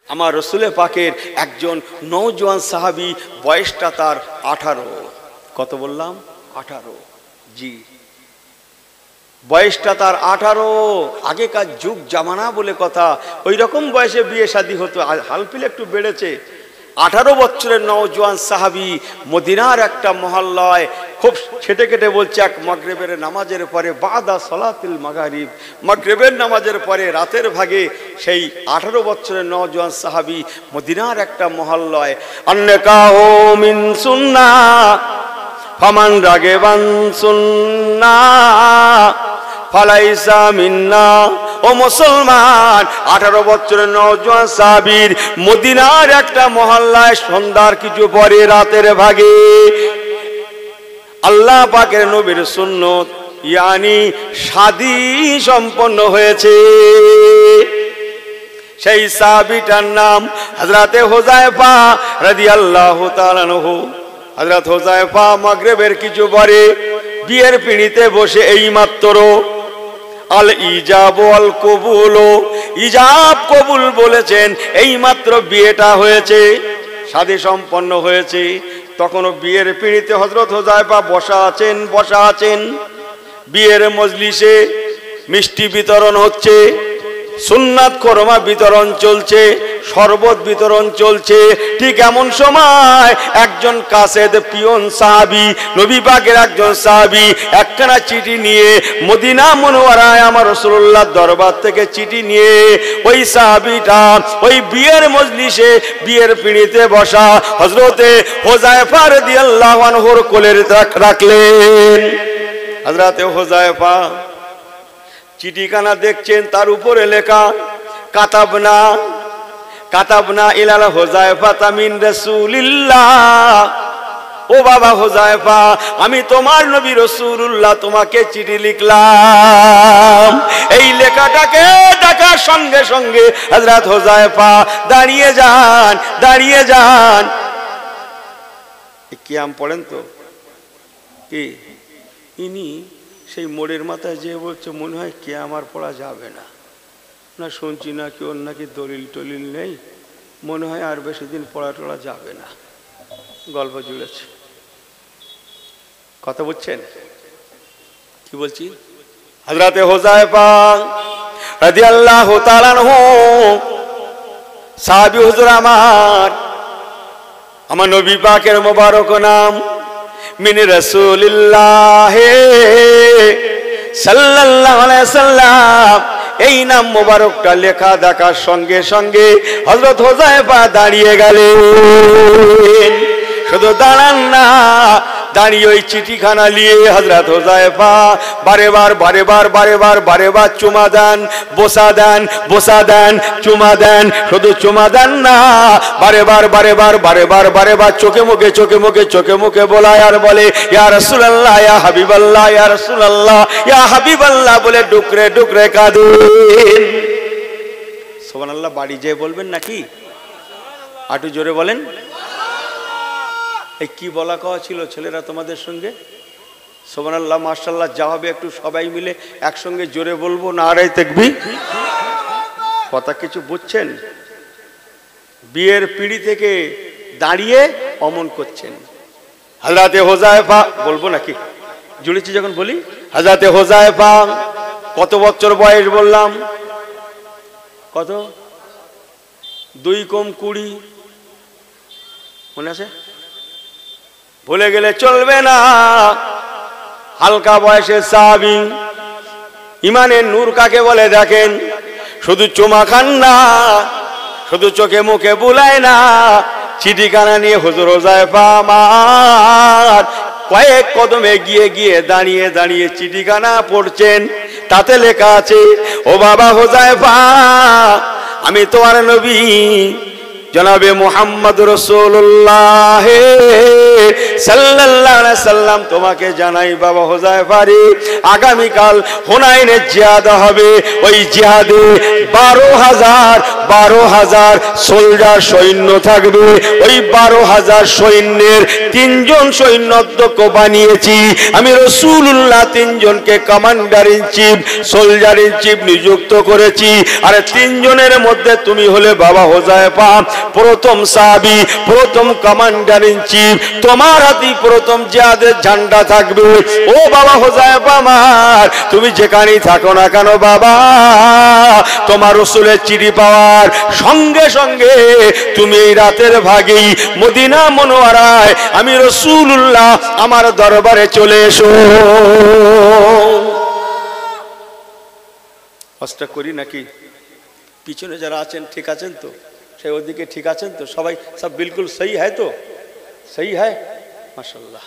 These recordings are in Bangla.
আমার রসুলের পাকের একজন নওজোয়ান সাহাবী, বয়সটা তার 18। কত বললাম? 18। জি, বয়সটা তার 18। আগেকার যুগ জামানা বলে কথা, ওই রকম বয়সে বিয়ে শাদী হতো। হালফিল একটু বেড়েছে। 18 বছরের নওজোয়ান সাহাবী মদিনার একটা মহল্লায়, খুব ছেটে কেটে বলছে, এক মাগরিবের নামাজের পরে, বাদা সলাতুল মাগরিব, মাগরিবের নামাজের পরে রাতের ভাগে সেই 18 বছরের নওজোয়ান সাহাবী মদিনার একটা মহল্লায়, আন্নাকাহু মিন সুন্নাহ ফামান রাগিবান সুন্নাহ ফালাইসা মিন্না। ও মুসলমান, 18 বছরের নওজোয়ান সাহাবীর মদিনার একটা মহল্লায় সন্ধ্যার কিছু পরে রাতের ভাগে আল্লাহ পাকের নবীর সুন্নত ইয়ানি শাদী সম্পন্ন হয়েছে। সেই সাহাবীটার নাম হযরতে হুযায়ফা রাদিয়াল্লাহু তাআলা আনহু। হযরত হুযায়ফা মাগরিবের কিছু পরে বিয়ের পিঁড়িতে বসে এইমাত্র আল ইজাব আল কবুল, ইজাব কবুল বলেছেন, এইমাত্র বিয়েটা হয়েছে, শাদী সম্পন্ন হয়েছে। তখনও বিয়ের পিঁড়িতে হযরত হুযায়ফা বসা আছেন। বিয়ের মজলিসে মিষ্টি বিতরণ হচ্ছে, সুন্নাত খোরমা বিতরণ চলছে, শরবত বিতরণ চলছে। ঠিক এমন সময় একজন কাসেদ পিয়ন সাহাবী, নবী পাকের একজন সাহাবী, একখানা চিঠি নিয়ে মদিনা মুনওয়ারায় আমার রাসূলুল্লাহর দরবার থেকে চিঠি নিয়ে ওই সাহাবীটা ওই বিয়ের মজলিসে, বিয়ের পিঁড়িতে বসা হযরতে হুযায়ফা রাদিয়াল্লাহু আনহুর কোলে রাখলেন। হযরতে হুযায়ফা চিঠিখানা দেখছেন, তার উপরে লেখা কাতাবনা ইলাল হুযায়ফা মিন রাসূলিল্লাহ। ও বাবা হুযায়ফা, আমি তোমার নবী রাসূলুল্লাহ তোমাকে চিঠি লিখলাম। এই লেখাটাকে দেখার সঙ্গে সঙ্গে হযরত হুযায়ফা দাঁড়িয়ে যান। কিয়াম পড়েন তো কি ইনি সেই মোড়ের মাথায় যে বলছে, মনে হয় কে আমার পড়া যাবে না, না শুনছি না কি ওর নাকি দলিল টলিল নেই, মনে হয় আর বেশি দিন পড়া টড়া যাবে না। গল্প জুড়েছে, কথা বুঝছেন কি বলছি? হযরতে হুযায়ফা রাদিয়াল্লাহু তাআলা আনহু সাহাবী হুজুর, আমার নবী পাকের মোবারক নাম মিন রাসূলিল্লাহ সাল্লাল্লাহু আলাইহি ওয়াসাল্লাম, এই নাম মোবারকটা লেখা দেখার সঙ্গে সঙ্গে হযরত হুযায়ফা দাঁড়িয়ে গেলেন। শুধু দাঁড়ান না, দাঁড়িয়ে ওই চিঠিখানা নিয়ে হযরত হুযায়ফা বারেবার চুমা দেন, বসা দেন, চুমা দেন। শুধু চুমা দেন না, বারেবার চোখে মুখে বলায় আর বলে, ইয়া রাসূলুল্লাহ, ইয়া হাবিবাল্লাহ, ইয়া রাসূলুল্লাহ, ইয়া হাবিবাল্লাহ বলে ডুকরে ডুকরে কাঁদেন। সুবহানাল্লাহ। বাড়ি যেয়ে বলবেন নাকি? একটু জোরে বলেন। এই কি বলা কওয়া ছিল ছেলেরা তোমাদের সঙ্গে? সুবহানাল্লাহ, মাশাআল্লাহ। যা হবে একটু সবাই মিলে একসঙ্গে জোরে বলবো, নারায়ে তাকবীর। কথা কিছু বুঝছেন? বিয়ের পিঁড়ি থেকে দাঁড়িয়ে অমন করছেন হযরতে হুযায়ফা। বলবো নাকি? জুড়েছি যখন বলি। হযরতে হুযায়ফা কত বছর বয়স বললাম? কত? 2 কম 20। মনে আছে? ভুলে গেলে চলবে না। হালকা বয়সের সাহাবী, ইমানের নূর কাকে বলে দেখেন। শুধু চুমা খান না, শুধু চোখে মুখে বুলায় না, চিঠিখানা নিয়ে হুজুর হুযায়ফা আমার কয়েক কদম এগিয়ে গিয়ে দাঁড়িয়ে চিঠিখানা পড়ছেন। তাতে লেখা আছে, ও বাবা হুযায়ফা, আমি তোমার নবী জনাবে মুহাম্মদ রাসূলুল্লাহ সাল্লাল্লাহু আলাইহি সাল্লাম তোমাকে জানাই বাবা হুযায়ফারে, আগামীকাল হুনাইনের জিহাদ হবে। ওই জিহাদে 12,000 সোলজার সৈন্য থাকবে। ওই 12,000 সৈন্যের 3 জন সৈন্যধ্যক্ষ বানিয়েছি আমি রাসূলুল্লাহ। 3 জনকে commander in chief, soldier in chief নিযুক্ত করেছি। আর 3 জনের মধ্যে তুমি হলে বাবা হুযায়ফা প্রথম সাহাবী, প্রথম কমান্ডার ইন চিফ। তোমার হাতে প্রথম জিহাদের ঝান্ডা থাকবে। ও বাবা হুযায়ফা আমার, তুমি যেখানেই থাকো না কেন বাবা, তোমার রাসূলের চিঠি পাওয়ার সঙ্গে সঙ্গে তুমি এই রাতের ভাগেই মদিনা মুনওয়ারায় আমি রাসূলুল্লাহ আমার দরবারে চলে এসো। কষ্ট করি নাকি? পিছনে যারা আছেন ঠিক আছেন তো? সেই ওদিকে ঠিক আছেন তো? সবাই সব বিলকুল সহি হয় তো? সহি হয় মাশাআল্লাহ।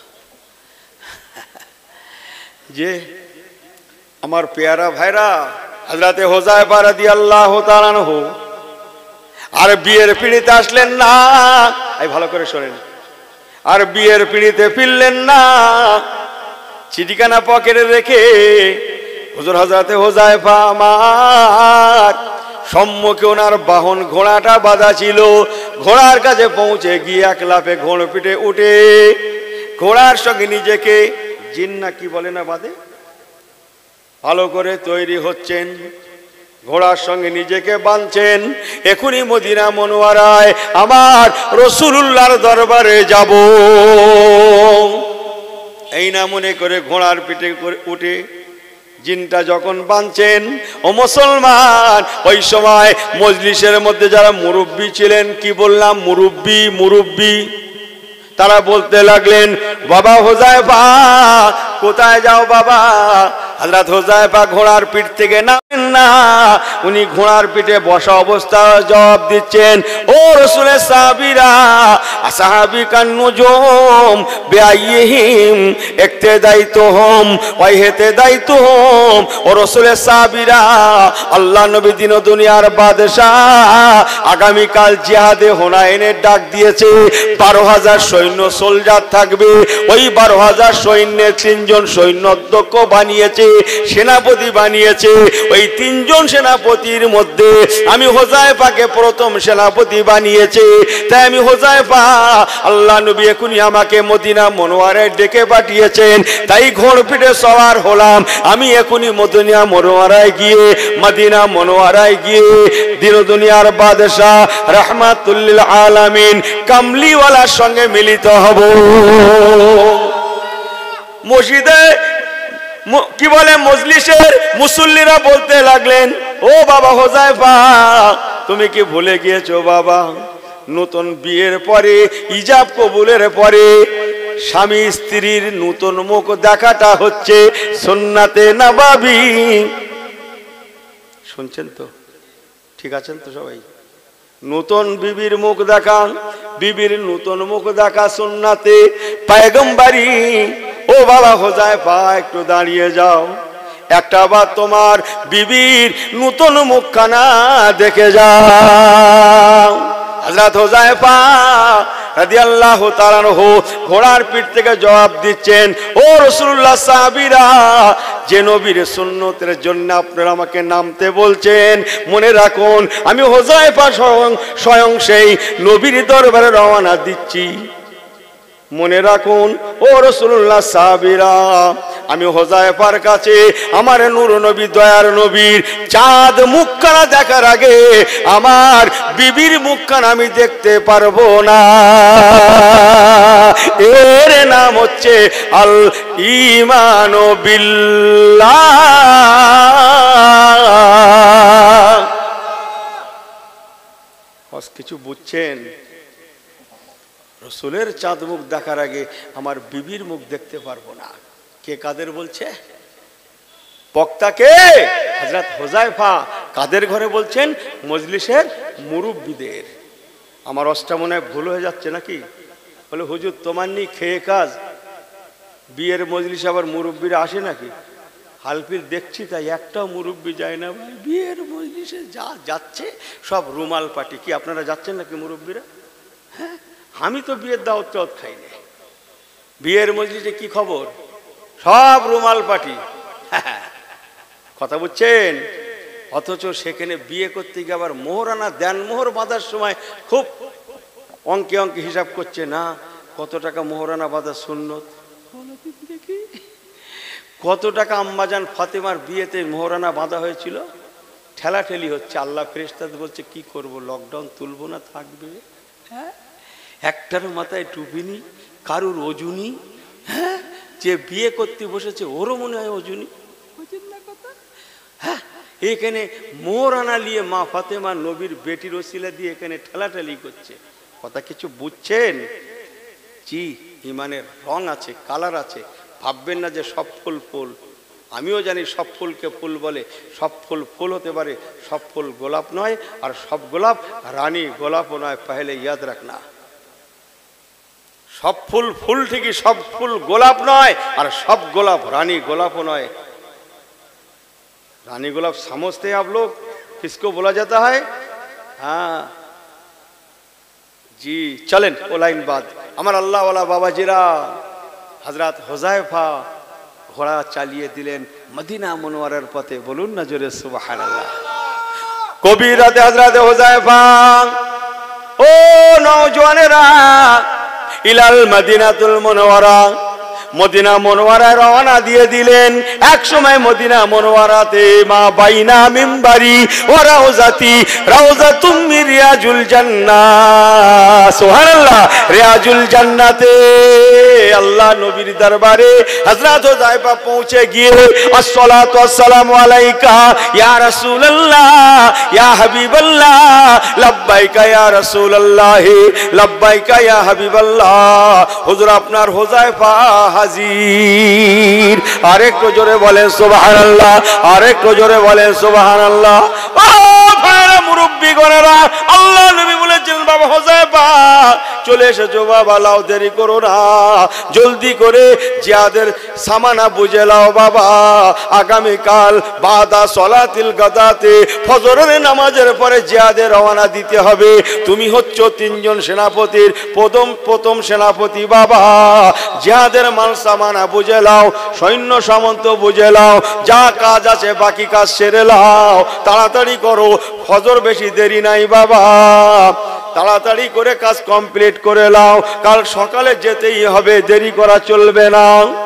যে আমার পেয়ারা ভাইরা, হযরতে হুযায়ফা রাদিয়াল্লাহু তাআলা আনহু আর বিয়ের পিড়িতে আসলেন না। এই ভালো করে শোনেন, আর বিয়ের পিড়িতে ফিরলেন না। চিঠিখানা পকেটে রেখে হুজুর হযরতে হুযায়ফা আমার সম্মুখে ওনার বাহন ঘোড়াটা বাঁধা ছিল। ঘোড়ার কাছে পৌঁছে গিয়ে এক লাফে ঘোড় পিঠে উঠে ঘোড়ার সঙ্গে নিজেকে জিন্না কি বলে না বাঁধে, ভালো করে তৈরি হচ্ছেন, ঘোড়ার সঙ্গে নিজেকে বাঁধছেন। এখনই মদিনা মুনওয়ারায় আমার রাসূলুল্লাহর দরবারে যাব, এই না মনে করে ঘোড়ার পিঠে উঠে জিনটা যখন বাঁধছেন। ও মুসলমান, ওই সময় মজলিসের মধ্যে যারা মুরব্বী ছিলেন, কি বললাম মুরব্বী, তারা বলতে লাগলেন, বাবা হুযায়ফা কোথায় যাও বাবা? হযরত হুযায়ফা ঘোড়ার পিঠ থেকে নামেন না, উনি ঘোড়ার পিঠে বসা অবস্থায় জবাব দিচ্ছেন, ও রাসূলের সাহাবীরা, আসহাবী কান নুজুম বিআইহিম ইক্তিদাইতুহুম ওয়া ইহতিদাইতুহুম। ও রাসূলের সাহাবীরা, আল্লাহ নবী দিন ও দুনিয়ার বাদশা আগামীকাল জিহাদে হুনাইনের ডাক দিয়েছে। 12,000 সৈন্য সোলজার থাকবে। ওই 12,000 সৈন্যের 3 জন সৈন্যধ্যক্ষ বানিয়েছে, সেনাপতি বানিয়েছে। ওই 3 জন সেনাপতির মধ্যে আমি হুযায়ফাকে প্রথম সেনাপতি বানিয়েছে। তাই আমি হুযায়ফা, আল্লাহ নবী এখনই আমাকে মদিনা মুনওয়ারায় ডেকে পাঠিয়েছেন, তাই ঘোড় পিঠে সওয়ার হলাম। আমি এখনই মদিনা মুনওয়ারায় গিয়ে দিন দুনিয়ার বাদশা রাহমাতুল লিল আলামিন কামলিওয়ালার সঙ্গে মিলিত হব। মসজিদে কি বলে মজলিসের মুসল্লিরা বলতে লাগলেন, ও বাবা হুযায়ফা, তুমি কি ভুলে গিয়েছো বাবা, নতুন বিয়ের পরে, ইজাব কবুলের পরে স্বামী স্ত্রীর নতুন মুখ দেখাটা হচ্ছে সুন্নাতে নববী। শুনছেন তো? ঠিক আছেন তো সবাই? নতুন বিবির মুখ দেখা, বিবির নতুন মুখ দেখা সুন্নাতে পয়গম্বরী। ও বাবা হুযায়ফা, একটু দাঁড়িয়ে যাও, একটা বার তোমার বিবির নতুন মুখখানা দেখে যাও। হযরত হুযায়ফা রাদিয়াল্লাহু তাআলা আনহু ঘোড়ার পিঠ থেকে জবাব দিচ্ছেন, ও রাসূলুল্লাহ, সাহাবীরা, যে নবীর সুন্নতের জন্য আপনারা আমাকে নামতে বলছেন, মনে রাখুন আমি হুযায়ফা স্বয়ং সেই নবীর দরবারে রওনা দিচ্ছি। মনে রাখুন ও রাসূলুল্লাহ, সাহাবীরা, আমি হুযায়ফার কাছে আমার নূর নবী, দয়ার নবীর চাঁদ মুখখানা দেখার আগে আমার বিবির মুখখানা আমি দেখতে পারবো না। এর নাম হচ্ছে আল ঈমানু বিল্লাহ। কিছু বুঝছেন? রসুলের চাঁদ মুখ দেখার আগে আমার বিবির মুখ দেখতে পারবো না। কে কাদের বলছে? বক্তাকে হযরত হুযায়ফা। কাদের ঘরে বলছেন? মজলিসের মুরব্বীদের। আমার অষ্টামনায় ভুল হয়ে যাচ্ছে নাকি? বলে হুজুর তোমার নি খেয়ে কাজ, বিয়ের মজলিসে আবার মুরব্বীরা আসে নাকি? হালফিল দেখছি তাই একটাও মুরব্বী যায় না ভাই। বিয়ের মজলিসে যা যাচ্ছে সব রুমাল পাটি। কি আপনারা যাচ্ছেন নাকি মুরব্বীরা? হ্যাঁ, আমি তো বিয়ের দাওয়াত টাওয়াত খাই না। বিয়ের মজলিসে কি খবর? সব রুমাল পাটি। কথা বুঝছেন? অথচ সেখানে বিয়ে করতে গিয়ে আবার মোহরানা দেন, মোহর বাঁধার সময় খুব অঙ্কে অঙ্কে হিসাব করছে, না কত টাকা মোহরানা বাঁধার সুন্নত, দেখি কত টাকা আম্মাজান ফাতেমার বিয়েতে মোহরানা বাঁধা হয়েছিল। ঠেলাঠেলি হচ্ছে। আল্লাহ ফেরেশতাদের বলছে কি করব, লকডাউন তুলবো না থাকবে? হ্যাঁ, একটার মাথায় টুপিনি, কারুর অজুনি। হ্যাঁ, যে বিয়ে করতে বসেছে ওরও মনে হয় অজুনি। হ্যাঁ, এখানে মোহরানা নিয়ে মা ফাতেমা নবীর বেটির ওসিলা দিয়ে এখানে ঠেলাঠেলি করছে। কথা কিছু বুঝছেন? জি, ইমানের রং আছে, কালার আছে। ভাববেন না যে সব ফুল ফুল। আমিও জানি সব ফুলকে ফুল বলে, সব ফুল ফুল হতে পারে, সব ফুল গোলাপ নয়, আর সব গোলাপ রানী গোলাপও নয়। পহলে ইয়াদ রাখনা, সব ফুল ফুল ঠিকই, সব ফুল গোলাপ নয়, আর সব গোলাপ রানী গোলাপও নয়। रानी गुलाब समझते हैं आप लोग किसको बोला जाता है? हाँ जी, चलें वो लाइन बाद। अमर अल्लाह वाला बाबा जीरा हजरत हुज़ैफा घोड़ा चालिए दिलेन मदीना मुनव्वरार पथे। बोलुन ना जोरे सुबहानाल्लाह। कबीरत हजरत हुज़ैफा ओ नौजवानेरा इलाल मदीनातुल मुनव्वरा मदिना मनोवराय रवाना दिए दिलेन। एक समय मदिना मनोवराते मा बाइना मिम्बारी व रौज़ाती रौज़ातुम मिन रियाजुल जन्नाह। सुबहानाल्लाह। रियाजुल जन्नते अल्लाह नबीर दरबारे हजरत हुज़ैफा पहुंचे गिए अस्सलातु वस्सलामु अलैका या रसूलल्लाह या हबीबल्लाह लब्बाइका या रसूलल्लाह लब्बाइका या हबीबल्लाह। हुजूर आपनार हुज़ैफा हाजिर। आरेक जोरे बोले सुबहानाल्लाह, आरेक जोरे बोले सुबहानाल्लाह। ओ भाईरा मुरब्बी गणेरा अल्लाह नबी বলেছিলেন বাবা হুযায়ফা চলে এসেছো বাবা, লাও দেরি করো না, জলদি করে জিহাদের সামানা বুঝে লাও বাবা। আগামী কাল বাদা সলাতিল গাদাতে ফজরের নামাজের পরে জিহাদে রওনা দিতে হবে। তুমি হচ্ছ তিনজন সেনাপতির প্রথম সেনাপতি বাবা। জিহাদের মাল সামানা বুঝে লাও, সৈন্য সামন্ত বুঝে লাও, যা কাজ আছে বাকি কাজ সেরে লাও। তাড়াতাড়ি করো, ফজর বেশি দেরি নাই বাবা। তাড়াতাড়ি করে কাজ কমপ্লিট করে লাও, কাল সকালে যেতেই হবে, দেরি করা চলবে না।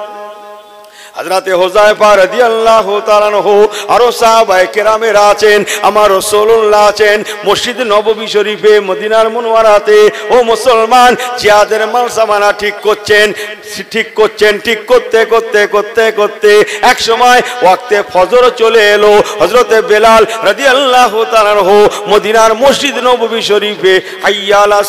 हजरत हुज़ैफा রাদিয়াল্লাহু তাআলা আনহু আরো সাহাবায়ে কেরামেরা আছেন, আমার রাসূলুল্লাহ আছেন মসজিদ নববী শরীফে মদিনার মুনওয়ারাতে। ও মুসলমান, জিহাদের মাল সামানা ঠিক করছেন, ঠিক করতে করতে এক সময় ওয়াক্তে ফজর চলে এলো। হযরতে বেলাল রাদিয়াল্লাহু তাআলা আনহু মদিনার মসজিদ নববী শরীফে হাইয়া আলাস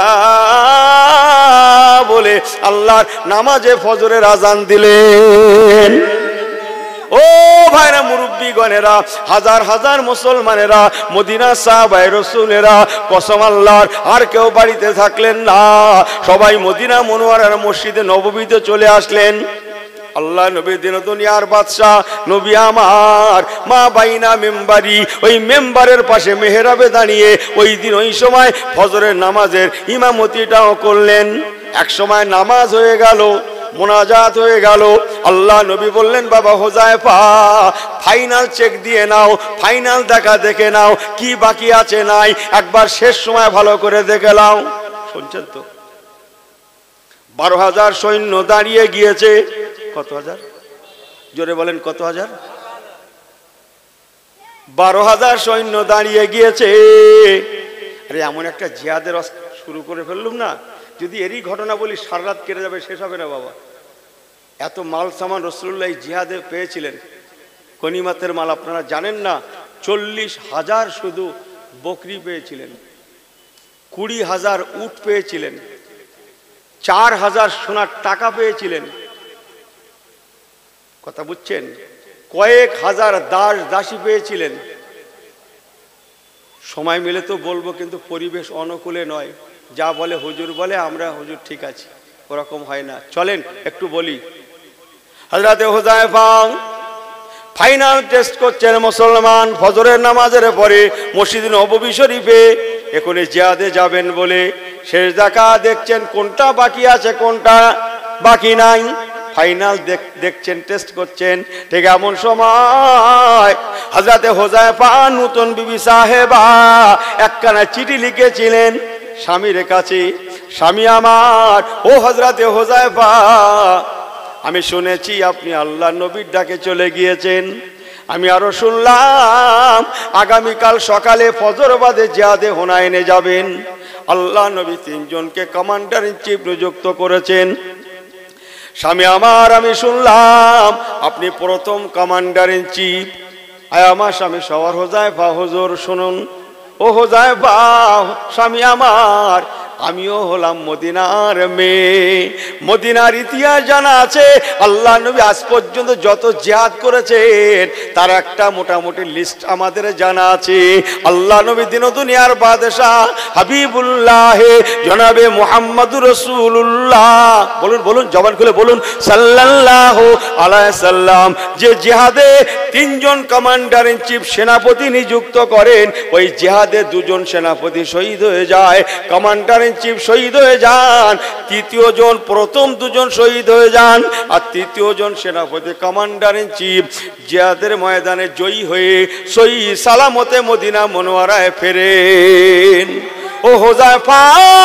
সালাহ বলে আল্লাহর নামাজে ফজরের আযান দিলেন। ও ভাইরা মুরব্বী গণেরা, হাজার হাজার মুসলমানেরা, মদিনা সাহাবায়ে রাসূলেরা, কসম আল্লাহর আর কেউ বাড়িতে থাকলেন না, সবাই মদিনা মুনওয়ারার মসজিদে নববীতে চলে আসলেন। আল্লাহ নবী দিন দুনিয়ার বাদশা নবী আমার মা বাইনা মেম্বারি, ওই মেম্বারের পাশে মেহরাবে দাঁড়িয়ে ওই দিন ওই সময় ফজরের নামাজের ইমামতিটাও করলেন। এক সময় নামাজ হয়ে গেল, মোনাজাত হয়ে গেল। আল্লাহ নবী বললেন বাবা হুযায়ফা ফাইনাল চেক দিয়ে নাও, ফাইনাল দেখে নাও কি বাকি আছে নাই, একবার শেষ সময় ভালো করে দেখে নাও। শুনছেন তো? 12,000 সৈন্য দাঁড়িয়ে গিয়েছে। কত হাজার? জোরে বলেন কত হাজার? 12,000 সৈন্য দাঁড়িয়ে গিয়েছে। আরে এমন একটা জিহাদের শুরু করে ফেললুম না, যদি এরই ঘটনা বলি সারা রাত কেটে যাবে, শেষ হবে না বাবা। এত মাল সামান রাসূলুল্লাহ জিহাদে পেয়েছিলেন, গনিমতের মাল আপনারা জানেন না। 40,000 শুধু বকরি পেয়েছিলেন, 20,000 উট পেয়েছিলেন, 4,000 সোনার টাকা পেয়েছিলেন। কথা বুঝছেন? কয়েক হাজার দাস দাসী পেয়েছিলেন। সময় মিলে তো বলবো, কিন্তু পরিবেশ অনুকূলে নয়। যা বলে হুজুর বলে আমরা হুজুর ঠিক আছে, ওরকম হয় না। চলেন একটু বলি। হযরত হুযায়ফা ফাইনাল টেস্ট করছেন মুসলমান ফজরের নামাজের পরে মসজিদে নববী শরীফে। এখন জিহাদে যাবেন বলে শেষ দেখা দেখছেন কোনটা বাকি আছে কোনটা বাকি নাই। ফাইনাল দেখছেন, টেস্ট করছেন। ঠিক এমন সময় হযরতে হুযায়ফা নতুন বিবি সাহেবা একখানা চিঠি লিখেছিলেন স্বামীর কাছে। স্বামী আমার, ও হযরতে হুযায়ফা, আমি শুনেছি আপনি আল্লাহর নবীর ডাকে চলে গিয়েছেন। আমি আরো শুনলাম আগামীকাল সকালে ফজর বাদে জিহাদে হুনাইনে যাবেন। আল্লাহ নবী 3 জনকে কমান্ডার ইন চিফ নিযুক্ত করেছেন। স্বামী আমার, আমি শুনলাম আপনি প্রথম কমান্ডার ইন চিফ। আমার স্বামী সওয়ার হুযায়ফা, হুজুর শুনুন। ও হুযায়ফা, স্বামী আমার, আমিও হলাম মদিনার মেয়ে। মদিনার ইতিহাস জানা আছে। আল্লাহ নবী আজ পর্যন্ত যত জিহাদ করেছেন তার একটা মোটামুটি লিস্ট আমাদের জানা আছে। আল্লাহ নবী দিন দুনিয়ার বাদশাহ হাবিবুল্লাহ জনাবে মুহাম্মদুর রাসূলুল্লাহ, বলুন বলুন, জবান খুলে বলুন, সাল্লাল্লাহু আলাইহি সাল্লাম, যে জিহাদে 3 জন কমান্ডার ইন চিফ সেনাপতি নিযুক্ত করেন, ওই জিহাদে 2 জন সেনাপতি শহীদ হয়ে যায়, কমান্ডার ইন চিফ শহীদ হয়ে যান। তৃতীয় জন, প্রথম 2 জন শহীদ হয়ে যান, আর তৃতীয় জন সেনাপতি কমান্ডার ইন চিফ জিহাদের ময়দানে জয়ী হয়ে সহি সালামতে মদিনা মুনওয়ারায় ফেরেন। ও হুযায়ফা,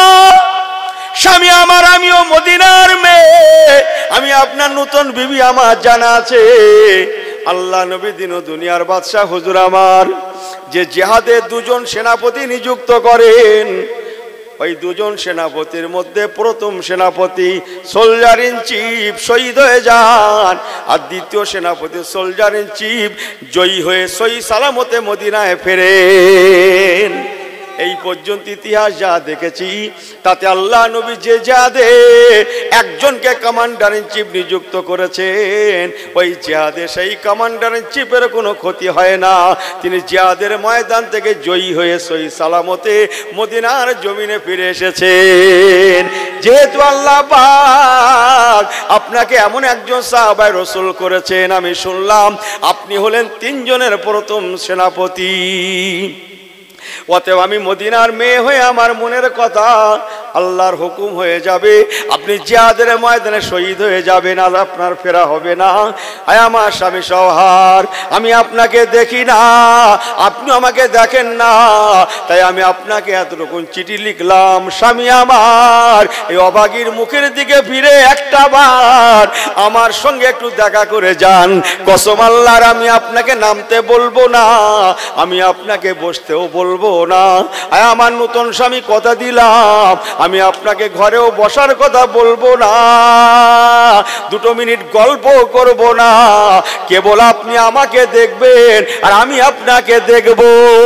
স্বামী আমার, আমিও মদিনার মেয়ে, আমি আপনার নতুন বিবি আমার জানা আছে। আল্লাহ নবী দিন দুনিয়ার বাদশাহ হুজুর আমার যে জিহাদে 2 জন সেনাপতি নিযুক্ত করেন, ওই 2 জন সেনাপতির মধ্যে প্রথম সেনাপতি সোলজার ইন চিফ শহীদ হয়ে যান, আর দ্বিতীয় সেনাপতি সোলজার ইন চিফ জয়ী হয়ে সহি সালামতে মদিনায় ফেরেন। এই পর্যন্ত ইতিহাস যা দেখেছি তাতে আল্লাহ নবী যে জিহাদে 1 জনকে কমান্ডার ইন চিফ নিযুক্ত করেছেন, ওই জিহাদে সেই কমান্ডার ইন চিফের কোনো ক্ষতি হয় না। তিনি জিহাদের ময়দান থেকে জয়ী হয়ে সহি সালামতে মদিনার জমিনে ফিরে এসেছেন। যেহেতু আল্লাহ পাক আপনাকে এমন একজন সাহাবায়ে রাসূল করেছেন, আমি শুনলাম আপনি হলেন 3 জনের প্রথম সেনাপতি। অতএব আমি মদিনার মেয়ে হয়ে আমার মনের কথা আল্লাহর হুকুম হয়ে যাবে, আপনি জিহাদের ময়দানে শহীদ হয়ে যাবেন, আর আপনার ফেরা হবে না। আয় আমার স্বামী সওহার, আমি আপনাকে দেখি না, আপনি আমাকে দেখেন না, তাই আমি আপনাকে এতটুকু চিঠি লিখলাম। স্বামী আমার, এই অভাগীর মুখের দিকে ফিরে একটা বার আমার সঙ্গে একটু দেখা করে যান। কসম আল্লাহর, আমি আপনাকে নামতে বলবো না, আমি আপনাকে বসতেও বলবো না। আয় আমার নতুন স্বামী, কথা দিলাম আমি আপনাকে ঘরেও বসার কথা বলবো না, 2 মিনিট গল্প করব না, কেবল আপনি আমাকে দেখবেন আর আমি আপনাকে দেখব,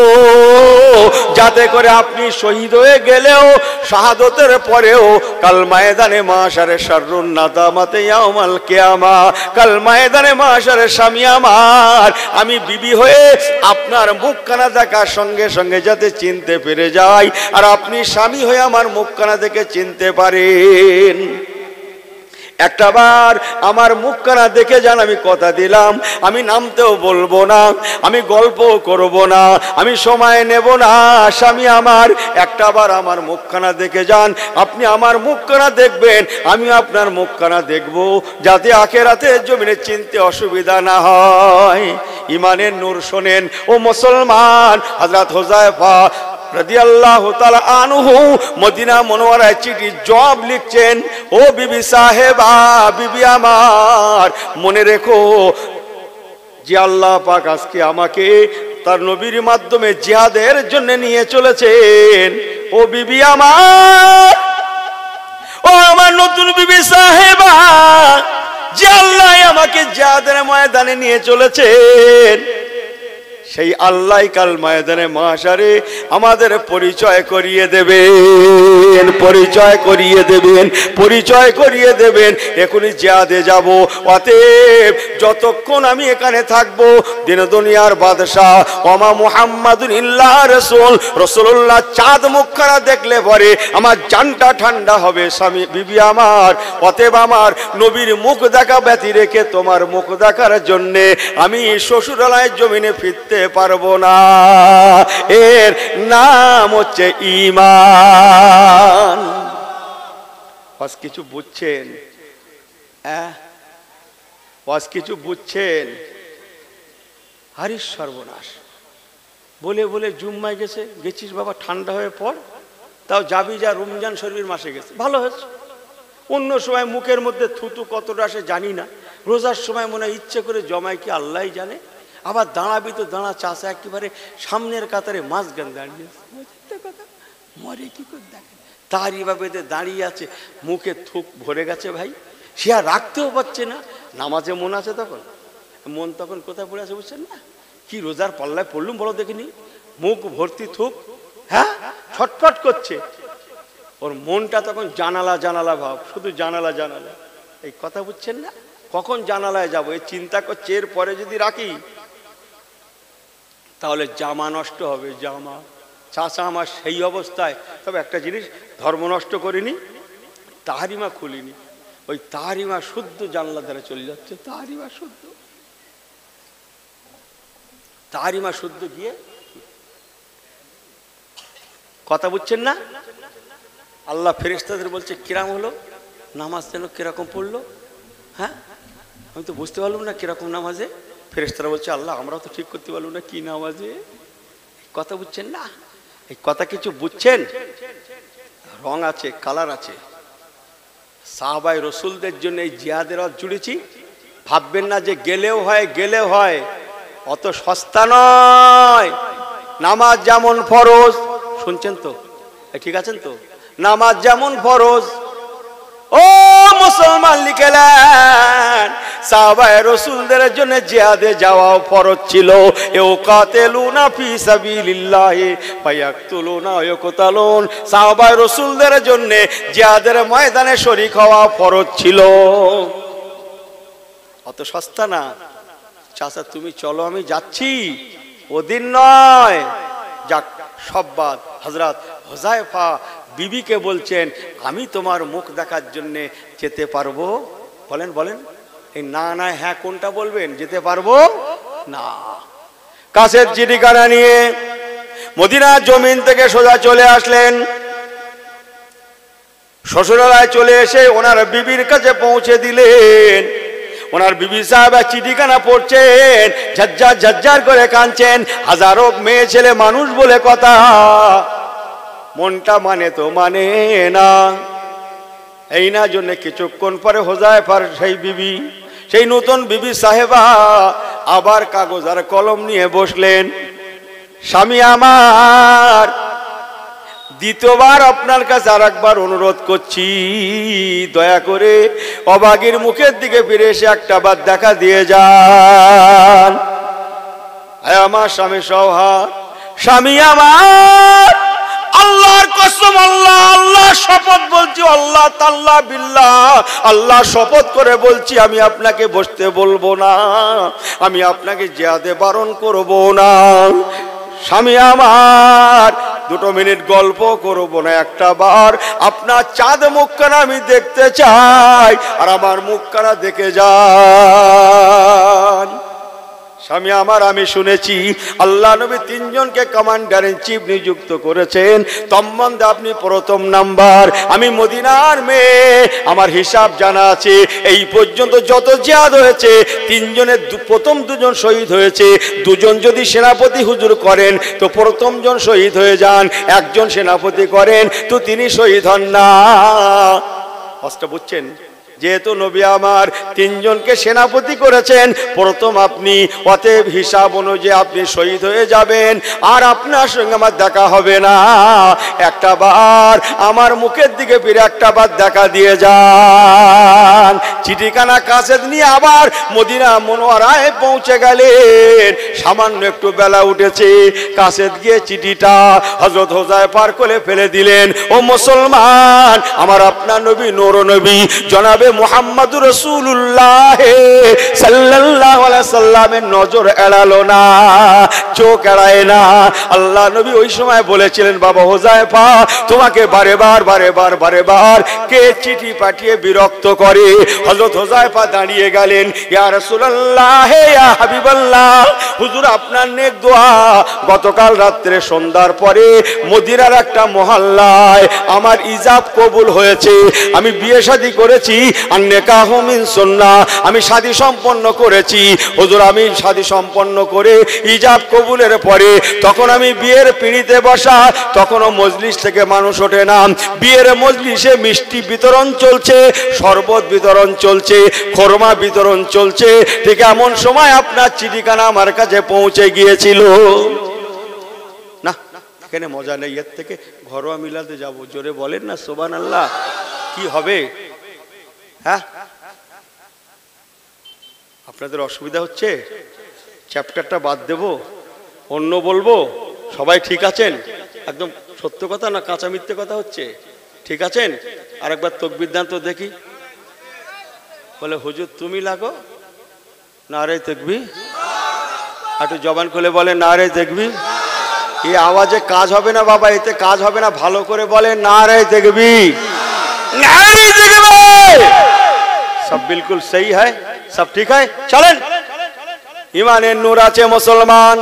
যাতে করে আপনি শহীদ হয়ে গেলেও শাহাদতের পরেও কাল ময়দানে মাশারে শাররুন নাদামাতে ইয়াউমাল কিয়ামা, কাল ময়দানে মাশারে স্বামী আমার, আমি বিবি হয়ে আপনার মুখখানা দেখার সঙ্গে সঙ্গে যাতে চিনতে পেরে যাই, আর আপনি স্বামী হয়ে আমার মুখখানা দেখে চিনতে পারেন। একটাবার আমার মুখখানা দেখে যান, আমি কথা দিলাম আমি নামতেও বলবো না, আমি গল্প করব না, আমি সময় নেব না। স্বামী আমার, একটাবার আমার মুখখানা দেখে যান, আপনি আমার মুখখানা দেখবেন, আমি আপনার মুখখানা দেখব, যাতে আখিরাতের জমিনে চিনতে অসুবিধা না হয়। ইমানের নূর শোনেন ও মুসলমান, হযরত হুযায়ফা রাদিয়াল্লাহু তাআলা আনহু মদিনা মুনওয়ারায় চিঠি জবাব লিখছেন। ও বিবি সাহেবা, বিবি আমার, মনে রেখো যে আল্লাহ পাক আজকে আমাকে তার নবীর মাধ্যমে জিহাদের জন্য নিয়ে চলেছেন। ও বিবি আমার, ও আমার নতুন বিবি সাহেবা, যে আল্লাহ আমাকে জিহাদের ময়দানে নিয়ে চলেছেন, সেই আল্লাহ কাল ময়দানে মাশারে আমাদের পরিচয় করিয়ে দেবেন, পরিচয় করিয়ে দেবেন, পরিচয় করিয়ে দেবেন। এখনই জিহাদে যাব। অতএব যতক্ষণ আমি এখানে থাকবো, দিন দুনিয়ার বাদশাহ ওমা মুহাম্মাদুন ইল্লা রাসূল, রাসূলুল্লাহ চাঁদ মুখখানা দেখলে পরে আমার জানটা ঠান্ডা হবে। স্বামী বিবি আমার, অতএব আমার নবীর মুখ দেখা ব্যতি রেখে তোমার মুখ দেখার জন্যে আমি শ্বশুরালয়ের জমিনে ফিরতে পারবো না। এর নাম হচ্ছে ঈমান। বাস কিছু বুঝছেন? বাস কিছু বুঝছেন? হারিস সর্বনাশ। বলে বলে জুম্মায় গেছিস বাবা, ঠান্ডা হয়ে পড়, তাও যাবি যা রমজান শরীফের মাসে গেছে, ভালো হয়েছে। অন্য সময় মুখের মধ্যে থুতু কতটা আসে জানি না, রোজার সময় মনে হয় ইচ্ছে করে জমায় কি আল্লাহ জানে। আবার দাঁড়াবি তো দাঁড়া, চাষা একেবারে সামনের কাতারে মাঝখান দাঁড়িয়ে মরে কি করে দেখে, তারই বা বেঁধে দাঁড়িয়ে আছে, মুখে থুক ভরে গেছে ভাই, সে আর রাখতেও পারছে না। নামাজে মন আছে তখন, মন তখন কোথায় পড়ে আছে বুঝছেন না? কি রোজার পাল্লায় পড়লুম বলো দেখিনি, মুখ ভর্তি থুক, হ্যাঁ ছটফট করছে। ওর মনটা তখন জানালা জানালা ভাব, শুধু জানালা জানালা। এই কথা বুঝছেন না? কখন জানালায় যাবো এই চিন্তা করছে। এর পরে যদি রাখি তাহলে জামা নষ্ট হবে, জামা। চাচা আমার সেই অবস্থায়। তবে একটা জিনিস, ধর্ম নষ্ট করিনি, তাহারিমা খুলিনি। ওই তাহারিমা শুদ্ধ জানলা ধারে চলে যাচ্ছে, তাহারিমা শুদ্ধ, তাহারিমা শুদ্ধ গিয়ে। কথা বুঝছেন না? আল্লাহ ফেরেশতাদের বলছে কিরাম হলো নামাজ, যেন কিরকম পড়লো। হ্যাঁ, আমি তো বুঝতে পারলাম না কিরকম নামাজে। ফেরেশতারা বলছে আল্লাহ আমরাও তো ঠিক করতে পারলাম না কি নামাজে। কথা বুঝছেন না? এই কথা কিছু বুঝছেন? রং আছে, কালার আছে। সাহাবায়ে রসুলদের জন্য এই জিহাদের রথ জুড়েছি। ভাববেন না যে গেলেও হয়, গেলেও হয়, অত সস্তা নয়। নামাজ যেমন ফরজ, শুনছেন তো? ঠিক আছেন তো? নামাজ যেমন ফরজ, ও মুসলমান লিখেলেন সাহাবায়ে রাসূলদের জন্য জিহাদে যাওয়াও ফরজ ছিল। ইউকাতিলুনা ফি সাবিলিল্লাহি ফায়াকতুলুনা ওয়া ইয়াকতালুন। সাহাবায়ে রাসূলদের জন্য জিহাদের ময়দানে শরীক হওয়া ফরজ ছিল। অত সস্তা না। চাচা তুমি চলো, আমি যাচ্ছি, ওদিন নয়। যাক সব বাদ। হযরত হুযায়ফা বিবিকে বলছেন আমি তোমার মুখ দেখার জন্যে যেতে পারবো? বলেন বলেন, এই না না হ্যাঁ কোনটা বলবেন? যেতে পারবো না। কাছের চিঠিখানা নিয়ে মদিনা জমিন থেকে সোজা চলে আসলেন। শ্বশুরালয়ে চলে এসে ওনার বিবির কাছে পৌঁছে দিলেন। ওনার বিবি সাহেবা চিঠিখানা পড়ছেন, ঝাজ্জার ঝাজ্জার করে কাঁদছেন। হাজারো মেয়ে ছেলে মানুষ বলে কথা, মনটা মানে তো মানে না। এই না জন্য কিছুক্ষণ পরে হুযায়ফার সেই বিবি, সেই নতুন বিবি সাহেবা আবার কাগজ আর কলম নিয়ে বসলেন। স্বামী আমার, দ্বিতীয়বার আপনার কাছে আর একবার অনুরোধ করছি, দয়া করে অভাগীর মুখের দিকে ফিরে এসে একটা বার দেখা দিয়ে যান। আমার স্বামী সওহার, স্বামী আমার, আল্লাহর কসম, আল্লাহ আল্লাহ শপথ বলছি, আল্লাহ তাল্লাহ বিল্লাহ, আল্লাহ শপথ করে বলছি আমি আপনাকে বসতে বলবো না, আমি আপনাকে জিহাদে বারণ করব না। স্বামী আমার, 2 মিনিট গল্প করবো না, একটা বার আপনার চাঁদ মুখখানা আমি দেখতে চাই, আর আমার মুখখানা দেখে যান। স্বামী আমার, আমি শুনেছি আল্লাহ নবী 3 জনকে কমান্ডার ইন চিফ নিযুক্ত করেছেন, তন্মধ্যে আপনি প্রথম নাম্বার। আমি মদিনার মেয়ে, আমার হিসাব জানা আছে। এই পর্যন্ত যত জিহাদ হয়েছে 3 জনের প্রথম 2 জন শহীদ হয়েছে। 2 জন যদি সেনাপতি হুজুর করেন তো প্রথম জন শহীদ হয়ে যান, 1 জন সেনাপতি করেন তো তিনি শহীদ হন না। কষ্ট বুঝছেন? যেহেতু নবী আমার 3 জনকে সেনাপতি করেছেন, প্রথম আপনি, অতএব হিসাব অনুযায়ী আপনি শহীদ হয়ে যাবেন, আর আপনার সঙ্গে আমার দেখা হবে না। একটা বার আমার মুখের দিকে ফিরে একটা বার দেখা দিয়ে যান। চিঠিখানা কাছেদ নিয়ে আবার মদিনা মুনওয়ারায় পৌঁছে গেলেন। সামান্য একটু বেলা উঠেছে, কাছেদ গিয়ে চিঠিটা হযরত হুযায়ফার কোলে ফেলে দিলেন। ও মুসলমান, আমার আপনার নবী নূর নবী জনাবে মুহাম্মদুর রাসূলুল্লাহ সাল্লাল্লাহু আলাইহি সাল্লামের নজর এড়ালো না, চোখ এড়ায় না। আল্লাহ নবী ওই সময় বলেছিলেন, বাবা হুযায়ফা, তোমাকে বারে বার কে চিঠি পাঠিয়ে বিরক্ত করে? হযরত হুযায়ফা দাঁড়িয়ে গেলেন। ইয়া রাসূলুল্লাহ, ইয়া হাবিবাল্লাহ, হুজুর আপনার নেক দোয়া, গতকাল রাত্রে সন্ধ্যার পরে মদিনার একটা মহল্লায় আমার ইজাব কবুল হয়েছে। আমি বিয়ে শাদী করেছি, আর নিকাহ মিন সুন্নাহ, আমি শাদী সম্পন্ন করেছি। হুজুর আমি শাদী সম্পন্ন করে ইজাব কবুলের পরে তখন আমি বিয়ের পিঁড়িতে বসা, তখনও মজলিস থেকে মানুষ ওঠে না। বিয়ের মজলিসে মিষ্টি বিতরণ চলছে, শরবত বিতরণ চলছে, খোরমা বিতরণ চলছে। ঠিক এমন সময় আপনার চিঠিখানা আমার কাছে পৌঁছে গিয়েছিল। না, এখানে মজা নেই, এর থেকে ঘরোয়া মিলাতে যাব। জোরে বলেন না সুবহানাল্লাহ। কি হবে? হ্যাঁ, আপনাদের অসুবিধা হচ্ছে? চ্যাপ্টারটা বাদ দেব, অন্য বলবো? সবাই ঠিক আছেন? একদম সত্য কথা না কাঁচা মিথ্যে কথা হচ্ছে? ঠিক আছেন? আরেকবার তাকবীর দান তো দেখি। বলে হুজুর তুমি লাগো, নারে তাকবীর। একটু জবান খুলে বলে নারে তাকবীর। এই আওয়াজে কাজ হবে না বাবা, এতে কাজ হবে না। ভালো করে বলে নারে তাকবীর, নারে তাকবীর। সব বিলকুল সही है, সব ঠিক है। চলেন, ইমানের নূর আছে মুসলমান।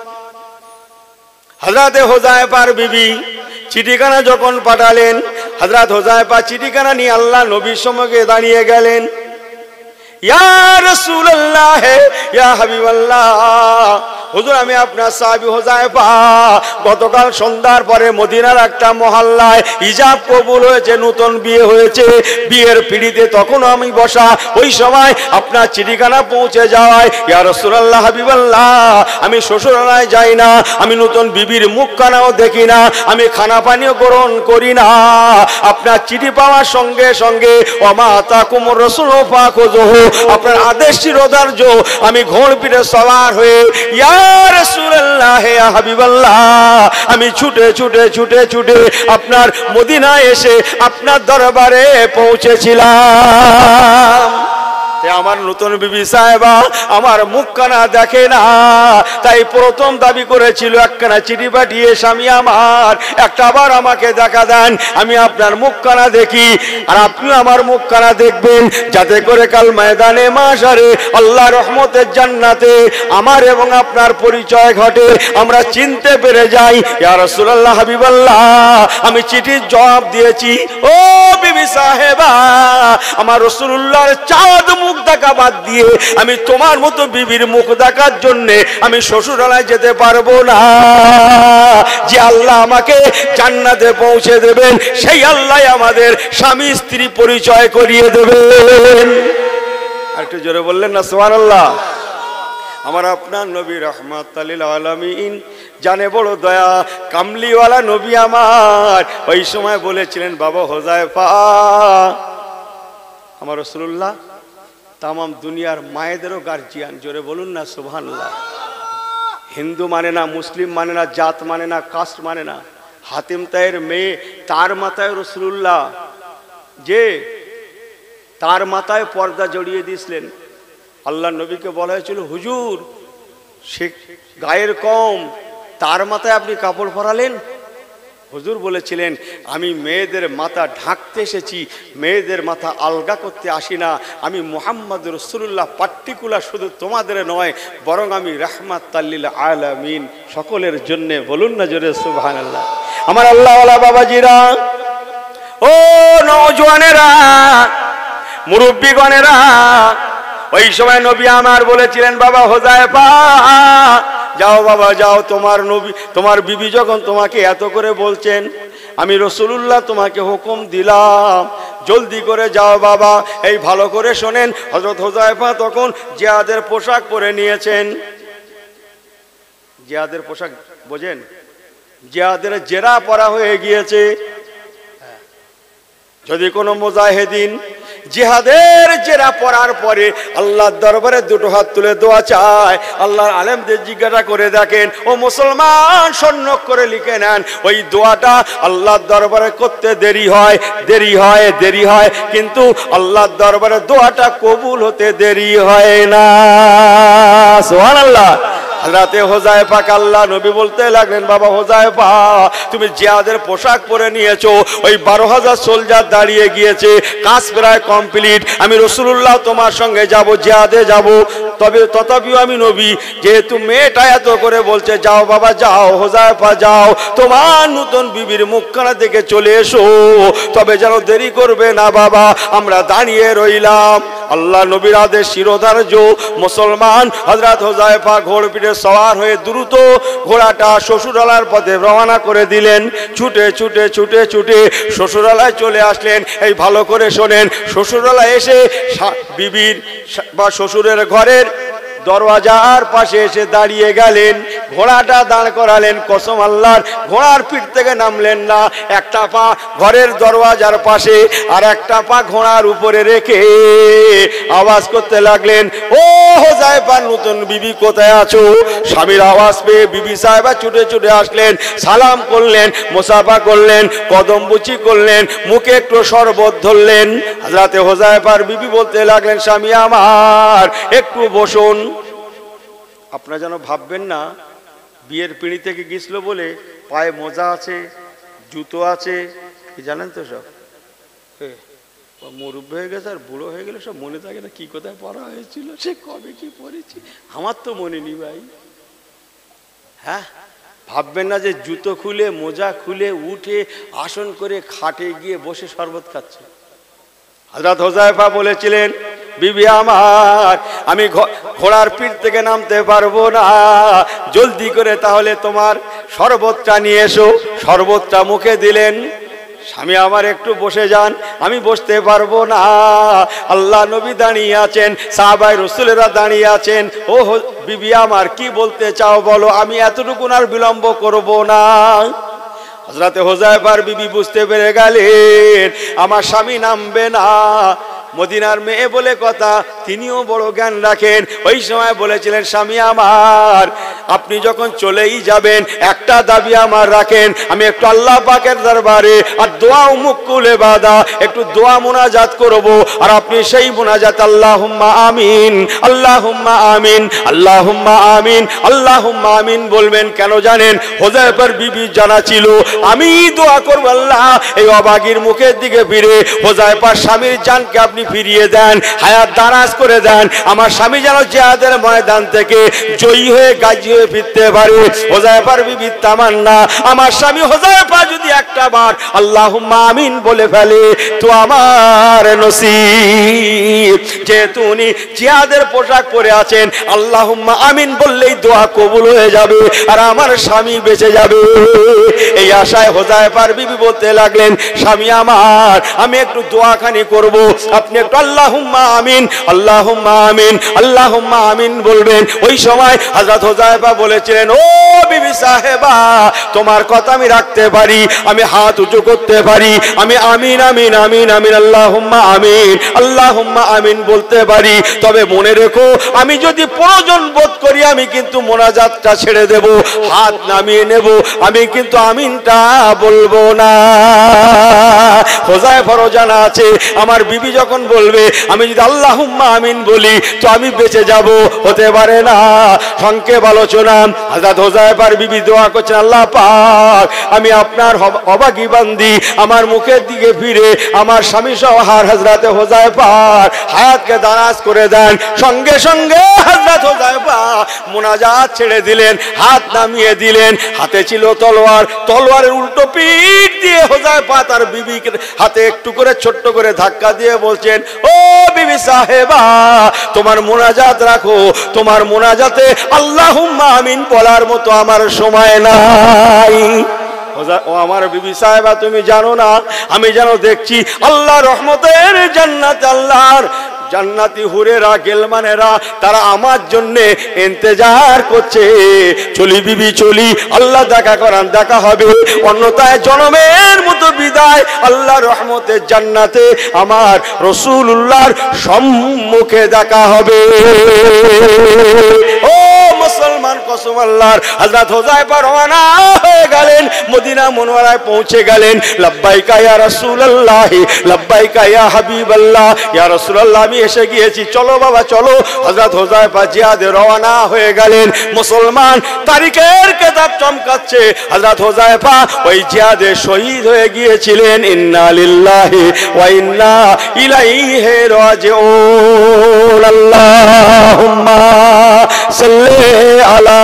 হযরত হুযায়ফার বিবি চিঠিখানা যখন পাঠালেন, হযরত হুযায়ফা চিঠিখানা নিয়ে আল্লাহ নবীর সম্মুখে দাঁড়িয়ে গেলেন। ইয়া রাসূলুল্লাহ, ইয়া হাবিবাল্লাহ, হুজুর আমি আপনার সাহাবী হুযায়ফা, গতকাল সন্ধ্যার পরে মদিনার একটা মহল্লায় ইজাব কবুল হয়েছে, নতুন বিয়ে হয়েছে। বিয়ের পিঁড়িতে তখন আমি বসা, ওই সময় আপনার চিঠিখানা পৌঁছে যাওয়ায় ইয়া রাসূলুল্লাহ হাবিবাল্লাহ, আমি শ্বশুরালয়ে যাই না, আমি নতুন বিবির মুখখানাও দেখি না, আমি খানা পানীয় গ্রহণ করি না। আপনার চিঠি পাওয়ার সঙ্গে সঙ্গে ওমা আতাকুমুর রাসূলু ফাখুযুহু, আপনার আদেশ চিরদার্য, আমি ঘোড় পিঠে সওয়ার হয়ে ইয়া রাসূলুল্লাহ ইয়া হাবিবাল্লাহ, আমি ছুটে ছুটে ছুটে ছুটে আপনার মদিনায় এসে আপনার দরবারে পৌঁছেছিলাম। আমার নতুন বিবি সাহেবা আমার মুখখানা দেখে না, তাই প্রথম দাবি করেছিল একখানা চিঠি পাঠিয়ে স্বামী আমার একটা আবার আমাকে দেখা দেন, আমি আপনার মুখখানা দেখি আর আপনিও আমার মুখখানা দেখবেন, যাতে করে কাল ময়দানে মাশারে আল্লাহ রহমতের জান্নাতে আমার এবং আপনার পরিচয় ঘটে, আমরা চিনতে পেরে যাই। ইয়া রাসূলুল্লাহ হাবিবাল্লাহ, আমি চিঠির জবাব দিয়েছি, ও বিবি সাহেবা, আমার রাসূলুল্লাহর চাঁদ মুখ দেখা বাদ দিয়ে আমি তোমার মতো বিবির মুখ দেখার জন্য আমি শ্বশুরালয়ে যেতে পারবো না। যে আল্লাহ আমাকে জান্নাতে পৌঁছে দেবেন, সেই আল্লাহ আমাদের স্বামী স্ত্রী পরিচয় করিয়ে দেবেন। আর একটু জোরে বললেন না সুবহানাল্লাহ। আমার আপনার নবী রাহমাতুল লিল আলামিন, জানে বড় দয়া, কামলিওয়ালা নবী আমার ওই সময় বলেছিলেন, বাবা হুযায়ফা, আমার রাসূলুল্লাহ তামাম দুনিয়ার মায়েদেরও গার্জিয়ান। জোরে বলুন না সুবহানাল্লাহ। হিন্দু মানে না, মুসলিম মানে না, জাত মানে না, কাস্ট মানে না। হাতিম তাইয়ের মেয়ে, তার মাথায় রাসূলুল্লাহ, যে তার মাথায় পর্দা জড়িয়ে দিয়েছিলেন। আল্লাহ নবীকে বলা হয়েছিল, হুজুর সে গায়ের কম, তার মাথায় আপনি কাপড় পরালেন। হুজুর বলেছিলেন, আমি মেয়েদের মাথা ঢাকতে এসেছি, মেয়েদের মাথা আলগা করতে আসি না। আমি মুহাম্মদ রাসূলুল্লাহ পার্টিকুলার শুধু তোমাদের নয়, বরং আমি রাহমাতাল লিল আলামিন, সকলের জন্য। বলুন না জোরে সুবহানাল্লাহ। আমার আল্লাহওয়ালা বাবাজিরা, ও নওজওয়ানেরা, মুরব্বিগণেরা, ওই সময় নবী আমার বলেছিলেন, বাবা হুযায়ফা, যাও বাবা যাও, তোমার নবী তোমার বিবি যখন তোমাকে এত করে বলছেন, আমি রাসূলুল্লাহ তোমাকে হুকুম দিলাম, জলদি করে যাও বাবা। এই ভালো করে শোনেন, হযরত হুযায়ফা তখন জিহাদের পোশাক পরে নিয়েছেন। জিহাদের পোশাক বোঝেন? জিহাদের জেরা পরা হয়ে গিয়েছে। যদি কোনো মুজাহিদিন জিহাদের জেরা পড়ার পরে আল্লাহর দরবারে দুটো হাত তুলে দোয়া চায়। আল্লাহর আলেমদের জিজ্ঞাসা করে দেখেন, ও মুসলমান স্বর্ণ করে লিখে নেন, ওই দোয়াটা আল্লাহর দরবারে করতে দেরি হয়, কিন্তু আল্লাহর দরবারে দোয়াটা কবুল হতে দেরি হয় না। সুবহানাল্লাহ। হযরতে হোযায়ফা আল্লাহ নবী বলতে লাগলেন, বাবা হোযায়ফা, তুমি জিহাদের পোশাক পরে নিয়েছো, ওই 12,000 সোলজার দাঁড়িয়ে গিয়েছে, কাজ প্রায় কমপ্লিট, আমি রাসূলুল্লাহ তোমার সঙ্গে যাব, জিহাদে যাব। তথাপিও আমি নবী, যেহেতু মেয়েটা এত করে বলছে, যাও বাবা যাও, হোযায়ফা যাও, তোমার নতুন বিবির মুখখানা দেখে চলে এসো, তবে যেন দেরি করবে না বাবা, আমরা দাঁড়িয়ে রইলাম। আল্লাহ নবীর আদেশ শিরোধার্য। মুসলমান হযরত হোযায়ফা ঘোড় পিঠে সওয়ার হয়ে দ্রুত ঘোড়াটা শ্বশুরালয়ের পথে রওনা করে দিলেন। ছুটে ছুটে ছুটে ছুটে শ্বশুরালয়ে চলে আসলেন। এই ভালো করে শোনেন, শ্বশুরালয়ে এসে বিবির বা শ্বশুরের ঘরের দরওয়াজার পাশে এসে দাঁড়িয়ে গেলেন, ঘোড়াটা দাঁড় করালেন। কসম আল্লাহর, ঘোড়ার পিঠ থেকে নামলেন না, একটা পা ঘরের দরওয়াজার পাশে আর একটা পা ঘোড়ার উপরে রেখে আওয়াজ করতে লাগলেন, ও হোযায়ফা নতুন বিবি কোথায় আছো? স্বামীর আওয়াজ পেয়ে বিবি সাহেবা ছুটে ছুটে আসলেন, সালাম করলেন, মুসাফা করলেন, কদম বুচি করলেন, মুখে একটু শরবত ধরলেন। হযরতে হোযায়ফার বিবি বলতে লাগলেন, স্বামী আমার একটু বসুন। আপনারা যেন ভাববেন না বিয়ের পিঁড়ি থেকে গেছিল বলে পায়ে মোজা আছে, জুতো আছে, কি জানেন তো সব মুরব্বী হয়ে গেছে আর বুড়ো হয়ে গেলে সব মনে থাকে না কি কোথায় পড়া হয়েছিল, সে কবে কি পড়েছি, আমার তো মনে নেই ভাই। হ্যাঁ, ভাববেন না যে জুতো খুলে মোজা খুলে উঠে আসন করে খাটে গিয়ে বসে শরবত খাচ্ছে। হযরত হোযায়ফা বলেছিলেন, বিবি আমার, আমি ঘোড়ার পিঠ থেকে নামতে পারবো না, জলদি করে তাহলে তোমার শরবতটা নিয়ে এসো। শরবতটা মুখে দিলেন। স্বামী আমার একটু বসে যান, আমি বসতে পারবো না, আল্লাহ নবী দাঁড়িয়ে আছেন, সাহাবায়ে রাসূলেরা দাঁড়িয়ে আছেন। ও বিবি আমার, কি বলতে চাও বলো, আমি এতটুকু আর বিলম্ব করব না। হযরতে হোযায়ফার বিবি বুঝতে পেরে গেলেন আমার স্বামী নামবে না। মদিনার মেয়ে বলে কথা, তিনিও বড় জ্ঞান রাখেন। ওই সময় বলেছিলেন, স্বামী আমার, আপনি যখন চলেই যাবেন একটা দাবি আমার রাখেন, আমি একটু আল্লাহ পাকের দরবারে আর দোয়া মুকুল ইবাদা একটু দোয়া মুনাজাত করব, আর আপনি সেই মুনাজাত আল্লাহুম্মা আমিন, আল্লাহুম্মা আমিন, আল্লাহুম্মা আমিন, আল্লাহুম্মা আমিন বলবেন। কেন জানেন? হোযায়ফার বিবি জানা ছিল, আমি দোয়া করব আল্লাহ এই অবাগীর মুখের দিকে ফিরে হোযায়ফার স্বামীর জানকে আপনি ফিরিয়ে দেন, হায়াত দারাজ করে দেন, আমার স্বামী যেন জিহাদের ময়দান থেকে জয়ী হয়ে গাজী হয়ে ফিরতে পারে। হোযায়ফার বিবির তামান্না, আমার স্বামী হোযায়ফা যদি একটা বার আল্লাহুম্মা আমিন বলে ফেলে তো আমার নসিব। যেহেতু উনি জিহাদের পোশাক পরে আছেন, আল্লাহুম্মা আমিন বললেই দোয়া কবুল হয়ে যাবে আর আমার স্বামী বেঁচে যাবে। এই আশায় হোযায়ফার বিবি বলতে লাগলেন, স্বামী আমার, আমি একটু দোয়াখানি করব, আপনি একটু আল্লাহুম্মা আমিন, আল্লাহুম্মা আমিন, আল্লাহুম্মা আমিন বলবেন। ওই সময় হযরত হোযায়ফা বলেছিলেন, ও বিবি সাহেবা, তোমার কথা আমি রাখতে পারি, আমি হাত উঁচু করতে পারি, আমি আমিন আমিন আমিন আমিন আল্লাহুম্মা আমিন, আল্লাহুম্মা আমিন বলতে পারি। তবে মনে রেখো, আমি যদি প্রয়োজন বোধ করি আমি কিন্তু মোনাজাতটা ছেড়ে দেব, হাত নামিয়ে নেব, আমি কিন্তু আমিনটা বলবো না। হোযায়ফারও জানা আছে, আমার বিবি যখন বলবে আমি যদি আল্লাহুম্মা আমিন বলি তো আমি বেঁচে যাব, হতে পারে না। সংক্ষেপ আলোচনা, হযরত হোযায়ফার বিবি দোয়া করছেন, আল্লাহ পাক, আমি আপনার অবাগী বান্দি, আমার মুখের দিকে ফিরে আমার স্বামী সহ হযরত হোযায়ফার হায়াতকে দারাজ করে দেন। সঙ্গে সঙ্গে হযরত হোযায়ফা মুনাজাত ছেড়ে দিলেন, হাত নামিয়ে দিলেন। হাতে ছিল তলোয়ার, তলোয়ারের উল্টো পিঠ দিয়ে হোযায়ফা তার বিবিকে হাতে একটু করে ছোট্ট করে ধাক্কা দিয়ে বলছেন, ও বিবি সাহেবা, তোমার মুনাজাত রাখো, তোমার মুনাজাতে আল্লাহুম্মা আমিন বলার মতো আমার সময় নাই। ও আমার বিবি সাহেবা, তুমি জানো না আমি যেন দেখছি আল্লাহর রহমতের জান্নাত, আল্লাহর জান্নাতি হুরেরা গেলমানেরা তারা আমার জন্য ইন্তজার করছে। চলি বিবি চলি, আল্লাহ দেখা করান, দেখা হবে, অন্যথায় জনমের মতো বিদায় আল্লাহর রহমতের জান্নাতে আমার রাসূলুল্লাহর সম্মুখে দেখা হবে। ও মুসলমান, কসম আল্লাহর, হযরত হুযায়ফা রওনা হয়ে গেলেন, মদিনা মুনওয়ারায় পৌঁছে গেলেন। লাব্বাইকা ইয়া রাসূলুল্লাহ, লাব্বাইকা ইয়া হাবিবাল্লাহ, ইয়া রাসূলুল্লাহ আমি এসে গিয়েছি, চলো বাবা চলো। হযরত হুযায়ফা জিহাদে রওনা হয়ে গেলেন। মুসলমান তারিখের কিতাব চমকাচ্ছে, হযরত হুযায়ফা ওই জিহাদে শহীদ হয়ে গিয়েছিলেন। ইন্না লিল্লাহি ওয়া ইন্না ইলাইহি রাজিউন। আল্লাহুম্মা সাল্লি আলা।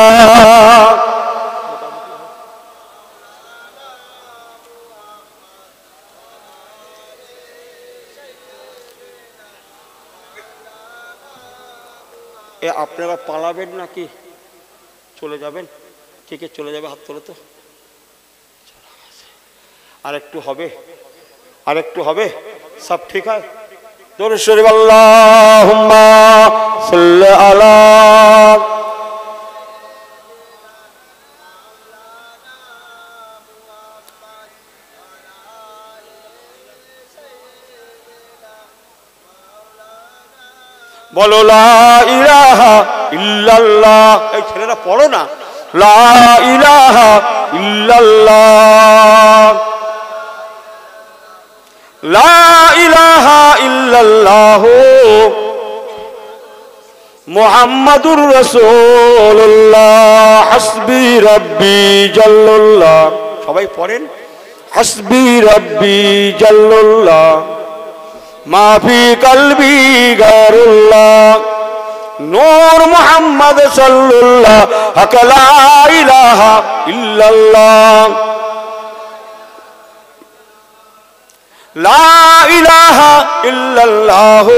আপনারা পালাবেন নাকি চলে যাবেন? কে কে চলে যাবে হাত তোলো তো। আরেকটু হবে, আরেকটু হবে, সব ঠিক আছে? দরুদ শরীফ আল্লাহুম্মা সাল্লি আলা। বলো লা ইলাহা ইল্লাল্লাহ। এই ছেলেরা পড়ো না, লা ইলাহা ইল্লাল্লাহ, লা ইলাহা ইল্লাল্লাহ মুহাম্মাদুর রাসূলুল্লাহ, হাসবি রাব্বি জাল্লাল্লাহ। সবাই পড়েন, হাসবি রাব্বি জাল্লাল্লাহ, মাফি কলবি গায়রুল্লাহ, নূর মুহাম্মদ সাল্লাল্লাহ, হক লা ইলাহা ইল্লাল্লাহ, লা ইলাহা ইল্লাল্লাহ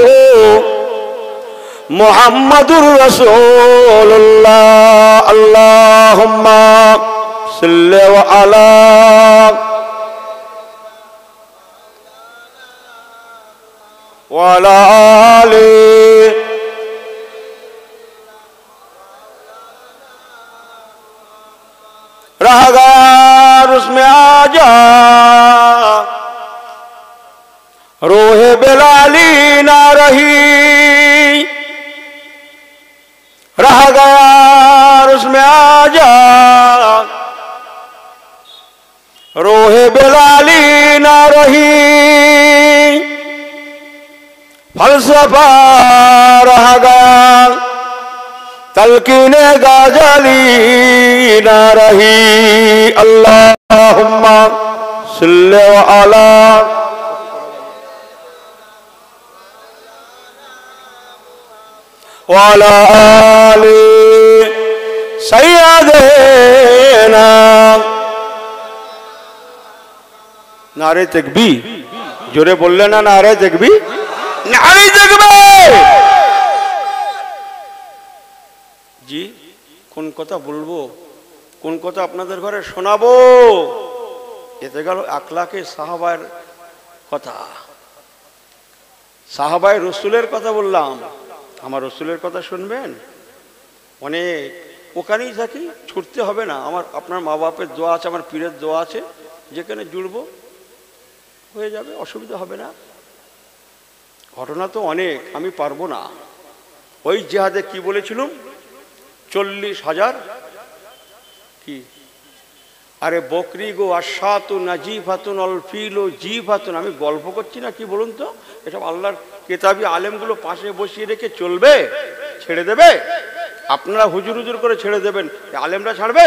মুহাম্মাদুর রাসূলুল্লাহ। আল্লাহুম্মা সাল্লি আলা ওয়ালা আলি। राहगार उसमें आजा, रोहे बेलाली ना रही, राहगार उसमें आजा, रोहे बेलाली ना रही, फलसफा रह गया, तलकीने गाजली ना रही। अल्लाहुम्मा सल्ली अला वाला आले सय्यदेना। नारे तकबीर, जोरे बोलले ना, नारे तकबीर, नारे तकबीर। जी কোন কথা বলবো, কোন কথা আপনাদের ঘরে শোনাবো? এতে গেল আখলাকে সাহাবার কথা, সাহাবায়ে রসুলের কথা বললাম। আমার রসুলের কথা শুনবেন, অনেক ওখানেই থাকি, ছুটতে হবে না। আমার আপনার মা বাপের দোয়া আছে, আমার পীরের দোয়া আছে, যেখানে জুড়বো হয়ে যাবে, অসুবিধা হবে না। ঘটনা তো অনেক, আমি পারবো না। ওই জিহাদে কি বলেছিলাম, 40,000 কি, আরে বকরি গো আশাতু নাজিফাতুন অল ফিল জিফাতুন। আমি গল্প করছি না, কি বলুন তো? এসব আল্লাহর কেতাবি আলেমগুলো পাশে বসিয়ে রেখে চলবে, ছেড়ে দেবে? আপনারা হুজুর হুজুর করে ছেড়ে দেবেন, আলেমরা ছাড়বে?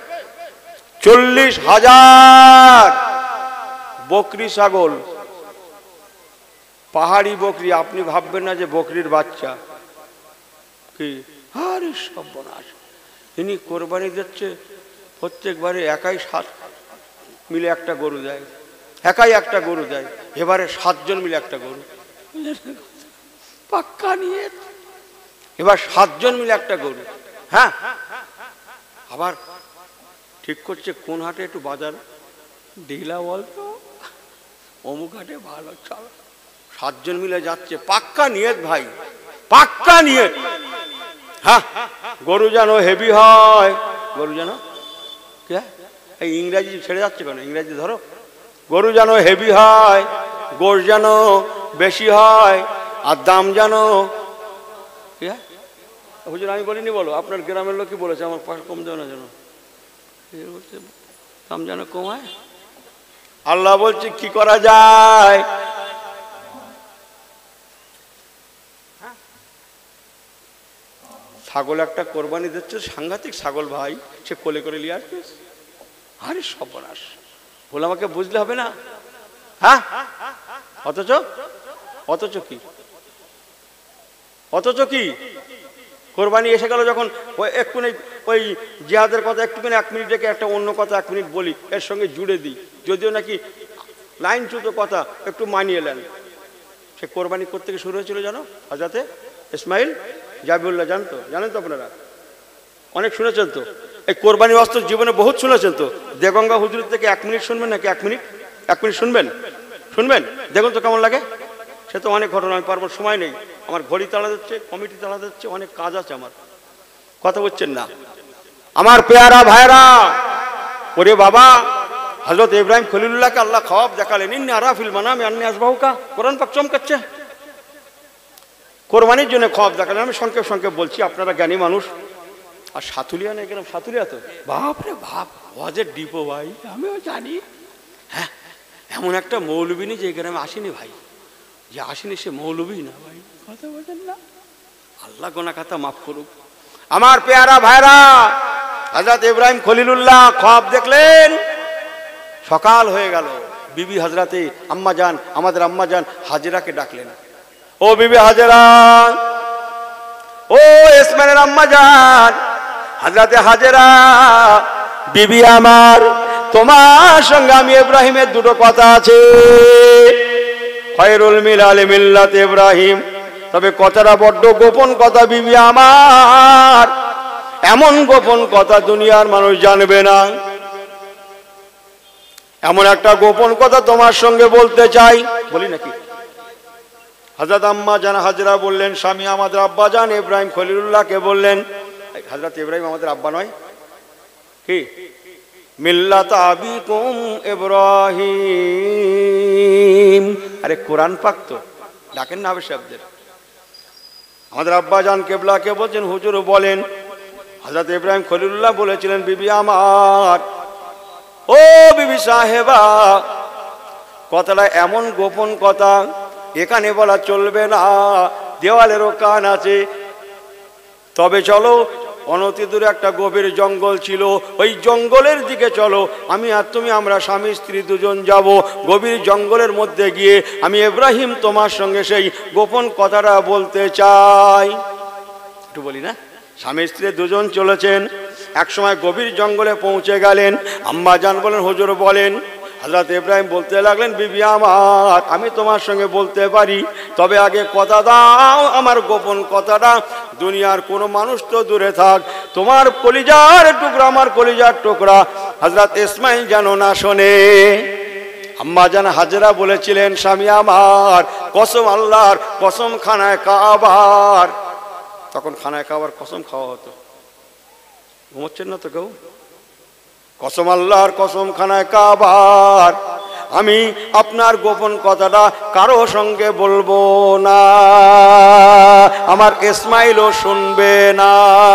40,000 বকরি ছাগল, পাহাড়ি বকরি। আপনি ভাববেন না যে বকরির বাচ্চা কি, আরে সর্বনাশ। ইনি কোরবানি দিচ্ছে, প্রত্যেকবারে একাই 7 মিলে একটা গরু দেয়, একাই একটা গরু দেয়। এবারে 7 জন মিলে একটা গরু, পাক্কা নিয়ে এবার 7 জন মিলে একটা গরু। হ্যাঁ, আবার ঠিক করছে কোন হাটে একটু বাজার ঢিলা, বলতো অমুক হাটে ভালো চল। 7 জন মিলে যাচ্ছে, পাক্কা নিয়ত ভাই। পাক্কা নিয়ে। হ্যাঁ, গরু যেন হেভি হয়, গরু যেন এই ইংরাজি ছেড়ে যাচ্ছে কেন, ইংরাজি ধরো। গরু যেন হেভি হয়, গোশ যেন বেশি হয়, আর দাম যেন হুজুর আমি বলিনি, বলো আপনার গ্রামের লোক কি বলেছে, আমার পাশ কম দেয় না যেন, দাম যেন কমায়। আল্লাহ বলছে কি করা যায়? ছাগল একটা কোরবানি দিচ্ছে, সাংঘাতিক ছাগল ভাই, সে কোলে করে নিয়ে আসবে। আরে সর্বনাশ, বলে আমাকে বুঝলে হবে না? হ্যাঁ, অথচ অথচ কি অথচ কি কোরবানি এসে গেল যখন, ওই এক্ষুনি ওই জিহাদের কথা একটুখানি 1 মিনিট রেখে একটা অন্য কথা 1 মিনিট বলি, এর সঙ্গে জুড়ে দিই, যদিও নাকি লাইনচ্যুত কথা, একটু মানিয়ে নেন। সে কোরবানি করতে গিয়ে শুরু হয়েছিল জানো, হযরতে ইসমাইল জাবিউল্লাহ, জানেন তো আপনারা, অনেক শুনেছেন তো, এই কোরবানি বাস্তব জীবনে বহুত শুনেছেন তো। দেগঙ্গা হুজুর থেকে 1 মিনিট শুনবেন নাকি? 1 মিনিট শুনবেন, দেখুন তো কেমন লাগে। সে তো অনেক ঘটনা, আমি পারবো, সময় নেই, আমার ঘড়ি তাড়া দিচ্ছে, কমিটি তাড়া দিচ্ছে, অনেক কাজ আছে আমার, কথা বলছেন না। আমার পেয়ারা ভাইরা, ওরে বাবা, হযরত ইব্রাহিম খলিলুল্লাহকে আল্লাহ খ্বাব দেখালেন, ইন্নী আরা ফিল মানামি আন্নী আযবাহুকা, কোরআন পাক চমকাচ্ছে। কোরবানির জন্য খ্বাব দেখালেন। আমি সংক্ষেপ বলছি, আপনারা জ্ঞানী মানুষ। আর সাতুলিয়া নেই কেন, সাতুলিয়া তো বাপরে বাপ, ওয়াজের ডিপো ভাই, আমিও জানি। হ্যাঁ, এমন একটা মৌলবী নেই যে গ্রামে আসেনি ভাই, যে আসেনি সে মৌলবী না ভাই, কথা বলেন না। আল্লাহ গোনা খাতা মাফ করুক। আমার পেয়ারা ভাইরা, হযরত ইব্রাহিম খলিলুল্লাহ খ্বাব দেখলেন, সকাল হয়ে গেল। বিবি হযরতে আম্মাজান, আমাদের আম্মাজান হাজেরাকে ডাকলেন, ও বিবি হাজেরা, ও ইসমাইলের আম্মাজান হযরতে হাজেরা, বিবি আমার, তোমার সঙ্গে আমি ইব্রাহিমের দুটো কথা আছে। খায়রুল মিলাল মিল্লাত ইব্রাহিম, তবে কথাটা বড্ড গোপন কথা বিবি আমার, এমন গোপন কথা দুনিয়ার মানুষ জানবে না। এমন একটা গোপন কথা তোমার সঙ্গে বলতে চাই, বলি নাকি? হযরত আম্মা জান হাজরা বললেন, স্বামী আমাদের আব্বা জান ইব্রাহিম খলিলুল্লাহকে বললেন, হযরত ইব্রাহিম আমাদের আব্বা নয় কি, মিল্লাত আবিকুম ইব্রাহিম। আরে কোরআন পাক তো, ডাকেন না আবিশাবদের। আমাদের আব্বা জান কেবলাকে বলছেন, হুজুর বলেন, হযরত ইব্রাহিম খলিলুল্লাহ বলেছিলেন, বিবি আমার, ও বিবি সাহেবা, কথাটা এমন গোপন কথা, এখানে বলা চলবে না, দেওয়ালেরও কান আছে। তবে চলো, অনতি দূরে একটা গভীর জঙ্গল ছিল, ওই জঙ্গলের দিকে চলো, আমি আর তুমি, আমরা স্বামী স্ত্রী দুজন যাব। গভীর জঙ্গলের মধ্যে গিয়ে আমি ইব্রাহিম তোমার সঙ্গে সেই গোপন কথাটা বলতে চাই। একটু বলি না, স্বামী স্ত্রী দুজন চলেছেন, এক সময় গভীর জঙ্গলে পৌঁছে গেলেন। আম্মা জান বলেন, হুজুর বলেন। হযরত ইব্রাহিম বলতে লাগলেন, বিবি আমার, আমি তোমার সঙ্গে বলতে পারি, তবে আগে কথা দাও, আমার গোপন কথাটা দুনিয়ার কোনো মানুষ তো দূরে থাক, তোমার কলিজার টুকরা, আমার কলিজার টুকরা হযরত ইসমাইল যেন না শোনে। আম্মা জান হাজরা বলেছিলেন, স্বামী আমার, কসম আল্লাহর, কসম খানায় কাবার, তখন খানায় কাবার কসম খাওয়া হতো, ঘুমোচ্ছেন না তো কেউ? কসম আল্লাহর, কসম খানায় কাবার, আমি আপনার গোপন কথাটা কারো সঙ্গে বলবো না, আমার ইসমাইলও শুনবে না।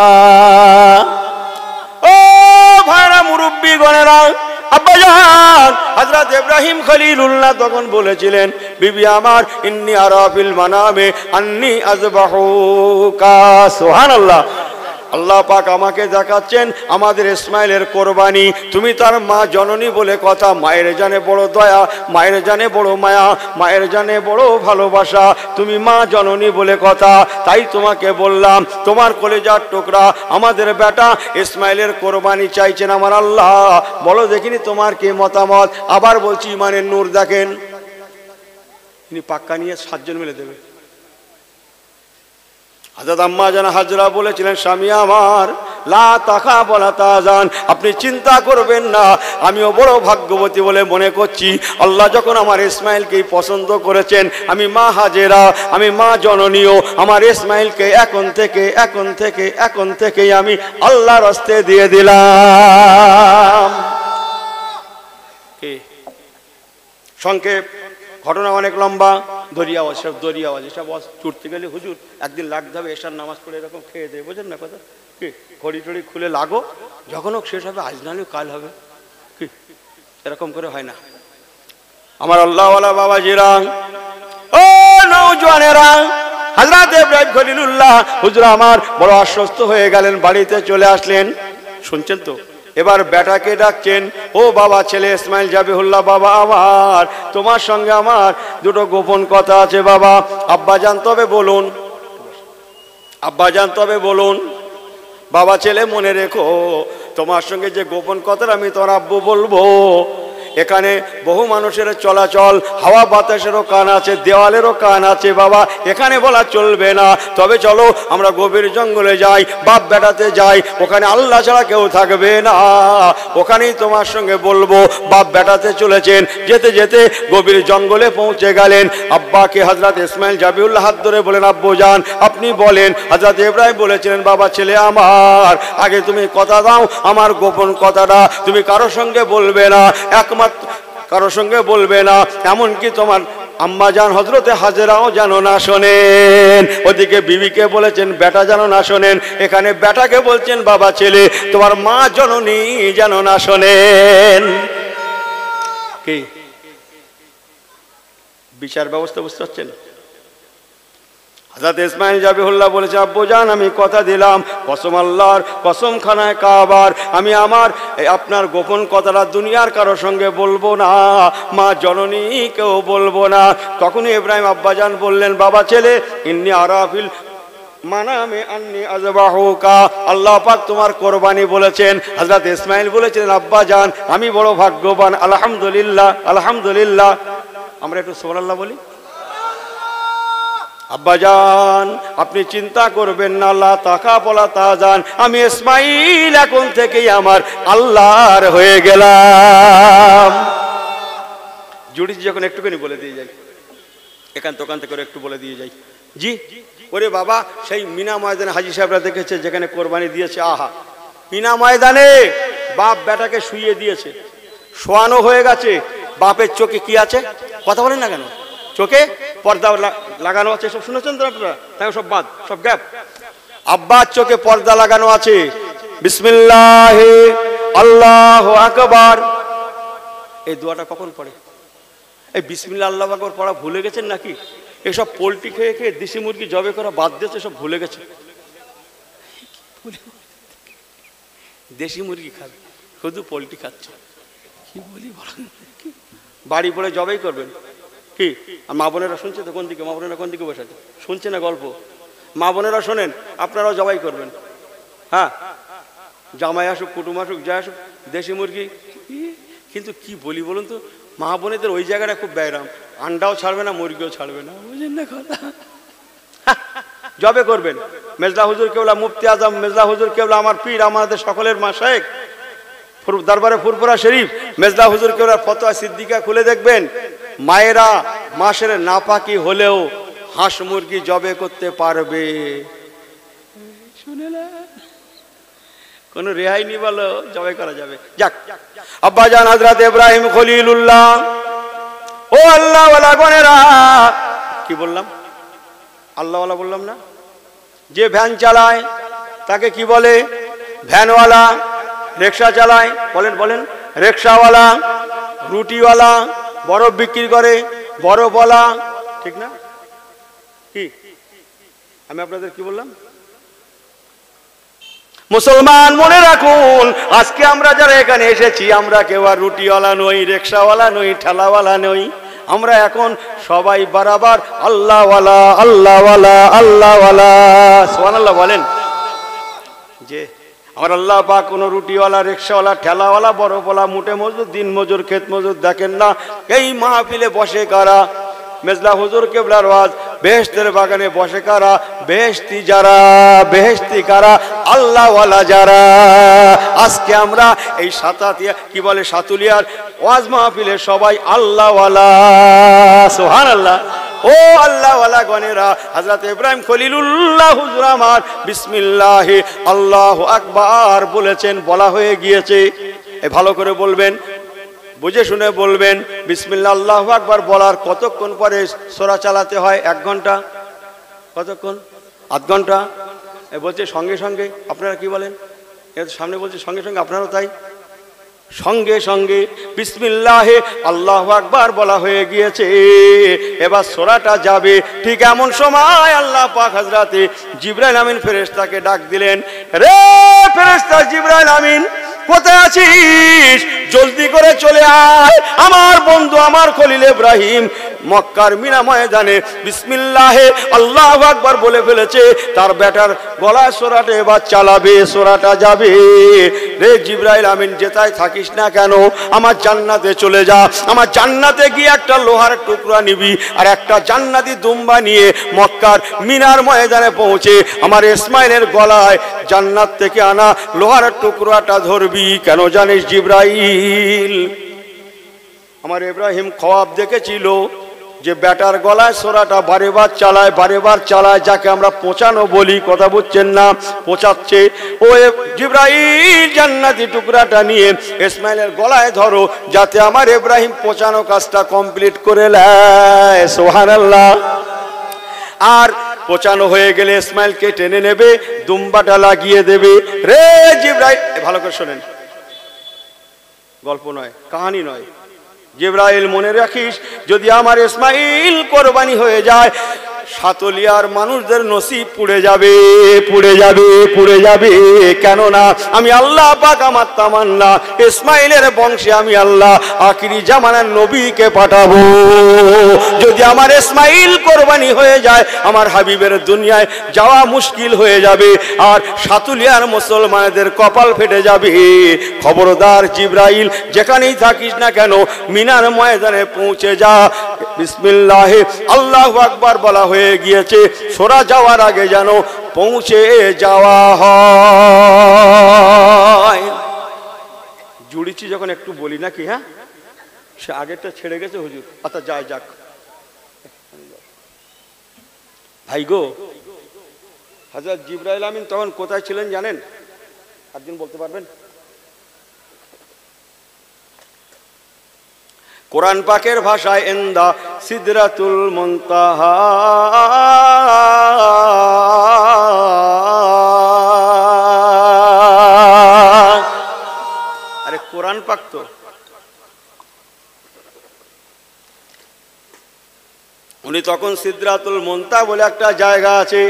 ও ভাইরা, মুরব্বী গণেরা, আব্বাজান হযরত ইব্রাহিম খলিলুল্লাহ তখন বলেছিলেন, বিবি আমার, ইন্নী আরা ফিল মানামে আন্নী আযবাহুকা। সুবহানাল্লাহ। আল্লাহ পাক আমাকে দেখাচ্ছেন আমাদের ইসমাইলের কোরবানি, তুমি তার মা জননী বলে কথা, মায়ের জানে বড় দয়া, মায়ের জানে বড় মায়া, মায়ের জানে বড় ভালোবাসা, তুমি মা জননী বলে কথা, তাই তোমাকে বললাম, তোমার কলিজার টুকরা আমাদের বেটা ইসমাইলের কোরবানি চাইছেন আমার আল্লাহ, বলো দেখিনি তোমার কি মতামত। আবার বলছি, ইমানের নূর দেখেন, তিনি পাক্কা নিয়ে 7 জন মিলে দেবে। হযরত আম্মা জান হাজরা বলেছিলেন, স্বামী আমার, লা তাখাফ ওয়ালা তাহজান, আপনি চিন্তা করবেন না, আমিও বড় ভাগ্যবতী বলে মনে করছি। আল্লাহ যখন আমার ইসমাইলকে পছন্দ করেছেন, আমি মা হাজেরা, আমি মা জননীও আমার ইসমাইলকে এখন থেকে আমি আল্লাহর হস্তে দিয়ে দিলাম। সংক্ষেপ, ঘটনা অনেক লম্বা, দরিয়াওয়াজ, সব দরিয়াওয়াজ, এসব ছুটতে গেলে হুজুর একদিন লাগতে হবে, এসার নামাজ পড়ে এরকম খেয়ে দেয়, বোঝেন না কথা কি? ঘড়ি টড়ি খুলে লাগো, যখন হোক শেষ হবে, আজ নাহলেও কাল হবে, কি এরকম করে হয় না। আমার আল্লাহওয়ালা বাবাজিরা, ও নওজোয়ানেরা, হযরত ইব্রাহিম খলিলুল্লাহ হুজুর আমার বড় আশ্বস্ত হয়ে গেলেন, বাড়িতে চলে আসলেন। শুনছেন তো? এবার বেটাকে ডাকছেন, ও বাবা ছেলে ইসমাইল জাবিহুল্লাহ, বাবা আমার তোমার সঙ্গে আমার দুটো গোপন কথা আছে বাবা। আব্বা জান তবে বলুন, আব্বা জান তবে বলুন। বাবা ছেলে মনে রেখো, তোমার সঙ্গে যে গোপন কথাটা আমি তোর আব্বু বলবো, এখানে বহু মানুষের চলাচল, হাওয়া বাতাসেরও কান আছে, দেওয়ালেরও কান আছে বাবা, এখানে বলা চলবে না। তবে চলো আমরা গভীর জঙ্গলে যাই, বাপ বেটাতে যাই, ওখানে আল্লাহ ছাড়া কেউ থাকবে না, ওখানেই তোমার সঙ্গে বলবো। বাপ বেটাতে চলেছেন, যেতে যেতে গভীর জঙ্গলে পৌঁছে গেলেন। আব্বাকে হযরত ইসমাইল জাবিউল্লাহ হাত ধরে বলেন, আব্বু জান আপনি বলেন। হযরত ইব্রাহিম বলেছিলেন, বাবা ছেলে আমার, আগে তুমি কথা দাও, আমার গোপন কথাটা তুমি কারোর সঙ্গে বলবে না, একমাত্র কারোর সঙ্গে বলবে না, এমনকি তোমার আম্মা জান হযরতে হাজেরাও যেন না শোনেন। ওদিকে বিবিকে বলেছেন বেটা যেন না শোনেন, এখানে বেটাকে বলছেন বাবা ছেলে, তোমার মা জননী যেন না শোনেন। কি বিচার ব্যবস্থা বুঝতে পারছেন? হযরত ইসমাইল জাবিহুল্লাহ বলেছে, আব্বু জান আমি কথা দিলাম, কসম আল্লাহর, কসম খানায় কাবার, আমি আমার আপনার গোপন কথাটা দুনিয়ার কারোর সঙ্গে বলবো না, মা জননী কেউ বলবো না। তখন ইব্রাহিম আব্বাজান বললেন, বাবা ছেলে, ইন্নী আরাফিল মানামে আন্নী আযবাহুকা, আল্লাহ পাক তোমার কোরবানি বলেছেন। হযরত ইসমাইল বলেছিলেন, আব্বা জান আমি বড় ভাগ্যবান, আলহামদুলিল্লাহ আলহামদুলিল্লাহ। আমরা একটু সুবহানাল্লাহ বলি। আব্বাজান আপনি চিন্তা করবেন না, লা তাখাফ ওয়ালা তাহজান, আমি ইসমাইল এখন থেকেই আমার আল্লাহর হয়ে গেলাম। জুড়ি যখন একটুখানি বলে দিয়ে যাই, এখান থেকে একটু বলে দিয়ে যাই। জি ওরে বাবা, সেই মিনা ময়দানে হাজী সাহেবরা দেখেছে যেখানে কোরবানি দিয়েছে, আহা মিনা ময়দানে বাপ বেটাকে শুইয়ে দিয়েছে, শোয়ানো হয়ে গেছে, বাপের চোখে কি আছে কথা বলেন না কেন, চোখে পর্দা লাগানো আছে, সব শুনেছেন তো আপনারা? তাকে সব বাদ, সব গ্যাপ। আব্বার চোখে পর্দা লাগানো আছে, বিসমিল্লাহ আল্লাহু আকবার। এই দোয়াটা কখন পড়ে? এই বিসমিল্লাহ আল্লাহু আকবার পড়া ভুলে গেছেন নাকি? এসব পোলট্রি খেয়ে খেয়ে দেশি মুরগি জবে করা বাদ দিয়েছে, সব ভুলে গেছে। দেশি মুরগি খাবে, শুধু পোলট্রি খাচ্ছে, কি বলি বলেন? বাড়ি পড়ে জবেই করবেন কি? আর মা বোনেরা শুনছে তো, কোন দিকে মা বোনেরা কোন দিকে বসে আছে, শুনছে না গল্প? মা বোনেরা শোনেন, আপনারাও জবাই করবেন। হ্যাঁ, জামাই আসুক, কুটুম আসুক, যা আসুক, দেশি মুরগি। কিন্তু কি বলি বলুন তো, মা বোনেদের ওই জায়গাটা খুব ব্যায়াম, আন্ডাও ছাড়বে না, মুরগিও ছাড়বে না, বুঝলেন না কথা? জবে করবেন। মেজলা হুজুর কেবলা মুফতি আজম মেজলা হুজুর কেবলা আমার পীর, আমাদের সকলের মা শায়েখ দরবারে ফুরফুরা শরীফ মেজলা হুজুর কেবলা ফতোয়া সিদ্দিকা খুলে দেখবেন, মায়েরা মাসের নাপাকি হলেও হাঁস মুরগি জবে করতে পারবে, কোন রেহাই নি, বলো জবে করা যাবে। যাক, আব্বাজান হযরত ইব্রাহিম খলিলুল্লাহ, ও আল্লাহ ওয়ালা গনেরা, কি বললাম? আল্লাহ ওয়ালা বললাম না? যে ভ্যান চালায় তাকে কি বলে? ভ্যানওয়ালা। রিকশা চালায়, বলেন বলেন, রিকশাওয়ালা। রুটিওয়ালা, বরফ বিক্রি করে, বরফওয়ালা, ঠিক না? কি আমি আপনাদের কি বললাম? মুসলমান মনে রাখুন, আজকে আমরা যারা এখানে এসেছি, আমরা কেউ আর রুটিওয়ালা নই, রিকশাওয়ালা নই, ঠেলাওয়ালা নই, আমরা এখন সবাই বরাবর আল্লাহওয়ালা আল্লাহওয়ালা আল্লাহওয়ালা। সুবহানাল্লাহ বলেন। যে আমার আল্লাহ পাক কোনো রুটিওয়ালা, রিকশাওয়ালা, ঠেলাওয়ালা, বরফওয়ালা, মুটে মজুর, দিন মজুর, ক্ষেত মজুর দেখেন না। এই মাহফিলে বসে কারা? মেজলা হুজুর কেবলার ওয়াজ, বেহেশতের বাগানে বসে কারা? বেহেশতি যারা, বেহেশতি কারা? আল্লাহওয়ালা যারা। আজকে আমরা এই সাতাতিয়া কি বলে সাতুলিয়ার ওয়াজ মাহফিলে সবাই আল্লাহওয়ালা। সুবহানাল্লাহ। ও আল্লাহওয়ালা গণেরা, হযরত ইব্রাহিম খলিলুল্লাহ হুজুর আমার বিসমিল্লাহি আল্লাহু আকবার বলেছেন, বলা হয়ে গিয়েছে। ভালো করে বলবেন, বুঝে শুনে বলবেন। বিসমিল্লাহ আল্লাহু আকবার বলার কতক্ষণ পরে সূরা চালাতে হয়? 1 ঘন্টা। কতক্ষণ? আধ ঘন্টা। বলছে সঙ্গে সঙ্গে। আপনারা কি বলেন? সামনে বলছে সঙ্গে সঙ্গে, আপনারাও তাই। সঙ্গে সঙ্গে বিসমিল্লাহে আল্লাহু আকবার বলা হয়ে গিয়েছে। এবার সূরাটা যাবে। ঠিক এমন সময় আল্লাহ পাক হযরতে জিবরাইল আমিন ফেরেশতাকে ডাক দিলেন, রে ফেরেশতা জিবরাইল আমিন, কোথায় আছিস? জলদি করে চলে আয়। আমার বন্ধু, আমার খলিল ইব্রাহিম মক্কার মিনা ময়দানে বিসমিল্লাহে আল্লাহু আকবার বলে ফেলেছে। তার বেটার গলায় সূরাটা এবার চালাবে, সূরাটা যাবে। রে জিবরাইল আমিন, যেতাই থাকিস না কেন, আমার জান্নাতে চলে যা। আমার জান্নাতে গিয়ে একটা লোহার টুকরা নিবি, আর একটা জান্নাতি দুম্বা নিয়ে মক্কার মিনার ময়দানে পৌঁছে আমার ইসমাইলের গলায় জান্নাত থেকে আনা লোহার টুকরাটা ধরবি। কেন জানিস জিবরাইল? আমার ইব্রাহিম খোয়াব দেখেছিল যে বেটার গলায় সূরাটা বারেবার চালায়, বারেবার চালায়, যাকে আমরা পৌঁছানো বলি। কথা বুঝছেন না? পৌঁছাচ্ছে। ও জিবরাইল, জান্নাতি টুকরাটা নিয়ে ইসমাইলের গলায় ধরো, যাতে আমার ইব্রাহিম পৌঁছানো কাজটা কমপ্লিট করে নেয়। সুবহানাল্লাহ। আর পৌঁছানো হয়ে গেলে ইসমাইলকে টেনে নেবে, দুম্বাটা লাগিয়ে দেবে। রে জিবরাইল, ভালো করে শোনেন, গল্প নয়, কাহিনী নয়। জিবরাইল, মনে রাখিস, যদি আমার ইসমাইল কোরবানি হয়ে যায়, সাতলিয়ার মানুষদের নসিব পুড়ে যাবে, পুড়ে যাবে, পুড়ে যাবে। কেননা আমি আল্লাহ পাক, আমার তামান্না ইসমাইলের বংশে আমি আল্লাহ আখিরি জামানার নবীকে পাঠাবো। যদি আমার ইসমাইল কোরবানি হয়ে যায়, আমার হাবিবের দুনিয়ায় যাওয়া মুশকিল হয়ে যাবে, আর সাতুলিয়ার মুসলমানদের কপাল ফেটে যাবে। খবরদার জিবরাইল, যেখানেই থাকিস না কেন মিনার ময়দানে পৌঁছে যা। বিসমিল্লাহে আল্লাহু আকবার বলা হয়ে গিয়েছে। সূরা যাওয়ার আগে যেন পৌঁছে যাওয়া হয়। জুড়িছি যখন একটু বলি নাকি? হ্যাঁ, সে আগেরটা ছেড়ে গেছে হুজুর। আচ্ছা যাই যাক। ভাই গো, হযরত জিবরাইল আমিন তখন কোথায় ছিলেন জানেন? একদিন বলতে পারবেন? কোরআন পাকের ভাষায় ইনদা সিদরাতুল মুনতাহা। আরে কোরআন পাক তো। উনি তখন সিদরাতুল মুনতাহা বলে একটা জায়গা আছে,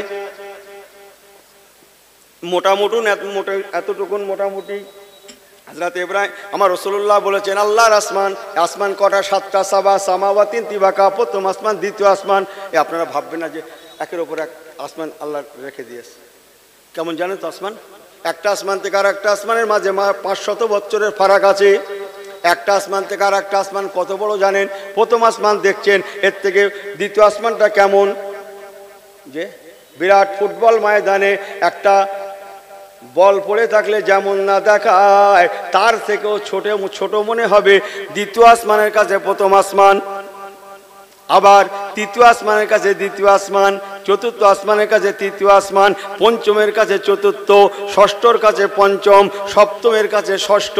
মোটামুটি এতটুকুন মোটামুটি। হযরত ইব্রাহিম, আমার রাসূলুল্লাহ বলেছেন, আল্লাহর আসমান, আসমান কটা? 7টা। সাবা সামাওয়াতিন তিবাকা, প্রথম আসমান, দ্বিতীয় আসমান। আপনারা ভাববেন না যে একের ওপর এক আসমান আল্লাহ রেখে দিয়েছে। কেমন জানেন তো আসমান? একটা আসমান থেকে আর একটা আসমানের মাঝে 500 বছরের ফারাক আছে। একটা আসমান থেকে আর একটা আসমান কত বড় জানেন? প্রথম আসমান দেখছেন, এর থেকে দ্বিতীয় আসমানটা কেমন? যে বিরাট ফুটবল ময়দানে একটা বল পড়ে থাকলে যেমন না দেখায়, তার থেকেও ছোট মনে হবে দ্বিতীয় আসমানের কাছে প্রথম আসমান। আবার তৃতীয় আসমানের কাছে দ্বিতীয় আসমান, চতুর্থ আসমানের কাছে তৃতীয় আসমান, পঞ্চমের কাছে চতুর্থ, ষষ্ঠর কাছে পঞ্চম, সপ্তমের কাছে ষষ্ঠ।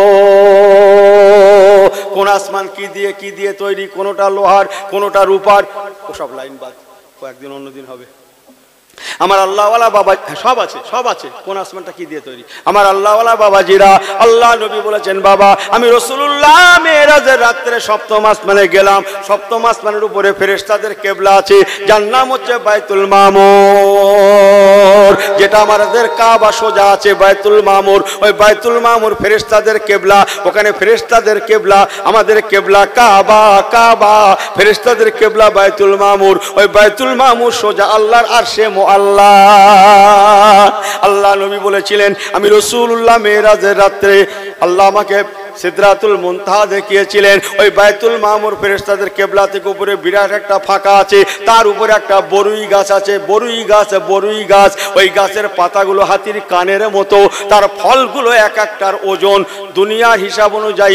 কোন আসমান কি দিয়ে তৈরি? কোনোটা লোহার, কোনোটা রূপার। ওসব লাইন বাদ, কয়েকদিন অন্যদিন হবে। আমার আল্লাহওয়ালা বাবা, সব আছে, সব আছে। কোন আসমানটা কি দিয়ে তৈরি? আমার আল্লাহওয়ালা বাবাজিরা, আল্লাহ নবী বলেছেন, বাবা আমি রাসূলুল্লাহ মেরাজের রাত্রে সপ্তম আসমানে গেলাম। সপ্তম আসমানের উপরে ফেরেশতাদের কিবলা আছে, যার নাম হচ্ছে বাইতুল মামুর, যেটা আমাদের কাবা সোজা আছে বাইতুল মামুর। ওই বাইতুল মামুর ফেরেশতাদের কিবলা। ওখানে ফেরেশতাদের কিবলা, আমাদের কিবলা কাবা, কাবা ফেরেশতাদের কিবলা বাইতুল মামুর। ওই বাইতুল মামুর সোজা আল্লাহর আরশে আল্লাহ। আল্লাহ নবী বলেছিলেন, আমি রাসূলুল্লাহ মেরাজের রাত্রে আল্লাহ আমাকে সিদরাতুল মুনতাহা দেখিয়েছিলেন। ওই বাইতুল মামুর ফেরেশতাদের কিবলা থেকে উপরে বিরাট একটা ফাঁকা আছে, তার উপরে একটা বরুই গাছ আছে, বরুই গাছ। ওই গাছের পাতাগুলো হাতির কানের মতো, তার ফলগুলো এক একটার ওজন দুনিয়ার হিসাব অনুযায়ী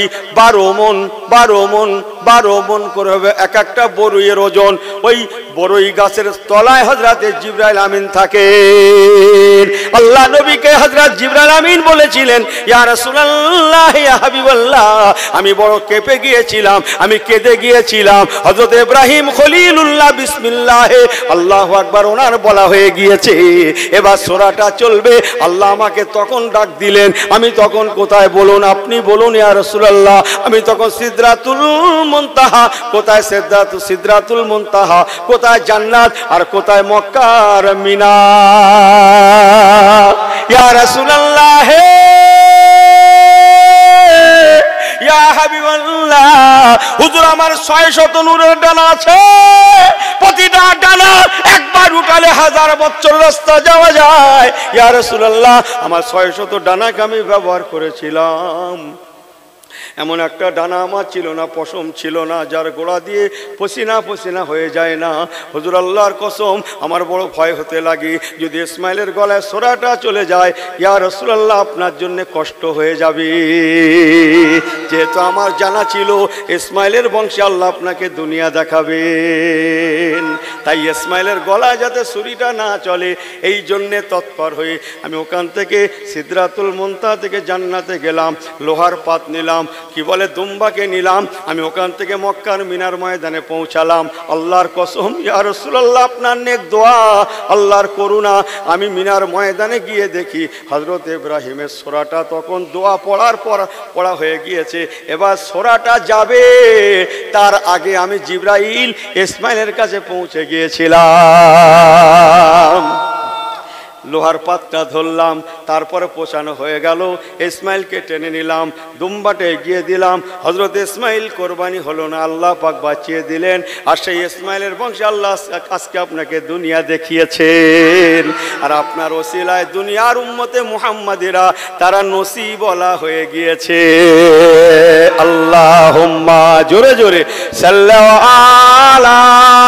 12 মণ করে হবে এক একটা বরুইয়ের ওজন। ওই বরুই গাছের তলায় হযরতে জিবরাইল আমিন থাকে। আল্লাহ নবীকে হযরত জিবরাইল আমিন বলেছিলেন, ইয়া রাসূলুল্লাহ, ইয়া হাবিবাল্লাহ, আমি বড় কেঁপে গিয়েছিলাম, আমি কেঁদে গিয়েছিলাম। হযরত ইব্রাহিম খলিলুল্লাহ বিসমিল্লাহ আল্লাহু আকবার ওনার বলা হয়ে গিয়েছে, এবার সূরাটা চলবে। আল্লাহ আমাকে তখন ডাক দিলেন, আমি তখন কোথায় বলুন, আপনি বলুন ইয়া রাসূলুল্লাহ। আমি তখন সিদরাতুল মুনতাহা, কোথায় সিদরাতুল মুনতাহা, কোথায় জান্নাত আর কোথায় মক্কার মিনার। ইয়া রাসূলুল্লাহ, ইয়া হাবিবাল্লাহ, হুজুর আমার 600 নূরের ডানা আছে, প্রতিটা ডানা একবার উঠালে 1000 বছর রাস্তা যাওয়া যায়। ইয়া রাসূলুল্লাহ, আমার 600 ডানাকে আমি ব্যবহার করেছিলাম। এমন একটা ডানা আমার ছিল না, পশম ছিল না, যার গোড়া দিয়ে পসিনা হয়ে যায় না। হুজুর আল্লাহর কসম, আমার বড় ভয় হতে লাগে, যদি ইসমাইলের গলায় সোরাটা চলে যায়, ইয়া রাসূলুল্লাহ আপনার জন্য কষ্ট হয়ে যাবে। যেহেতু আমার জানা ছিল ইসমাইলের বংশে আল্লাহ আপনাকে দুনিয়া দেখাবেন, তাই ইসমাইলের গলায় যাতে ছুরিটা না চলে, এই জন্যে তৎপর হয়ে আমি ওখান থেকে সিদরাতুল মুনতাহা থেকে জান্নাতে গেলাম, লোহার পাত নিলাম, কি বলে দুম্বাকে নিলাম, আমি ওখান থেকে মক্কার মিনার ময়দানে পৌঁছালাম। আল্লাহর কসম ইয়া রাসূলুল্লাহ আপনার নেক দোয়া, আল্লাহর করুণা, আমি মিনার ময়দানে গিয়ে দেখি হযরত ইব্রাহিমের সূরাটা তখন দোয়া পড়া হয়ে গিয়েছে। এবার সূরাটা যাবে, তার আগে আমি জিবরাইল ইসমাইলের কাছে পৌঁছে গিয়েছিলাম। লোহার পাতটা ধরলাম, তারপরে পোষানো হয়ে গেল, ইসমাইলকে টেনে নিলাম, দুম্বাটে গিয়ে দিলাম। হযরত ইসমাইল কোরবানি হলো না, আল্লাহ পাক বাঁচিয়ে দিলেন। আর সেই ইসমাইলের বংশে আল্লাহ আজকে আপনাকে দুনিয়া দেখিয়েছেন। আর আপনার ওসিলায় দুনিয়ার উম্মতে মুহাম্মাদিরা তারা নসিবওয়ালা হয়ে গিয়েছে। আল্লাহুম্মা জোরে জোরে সাল্লাল্লাহু আলা,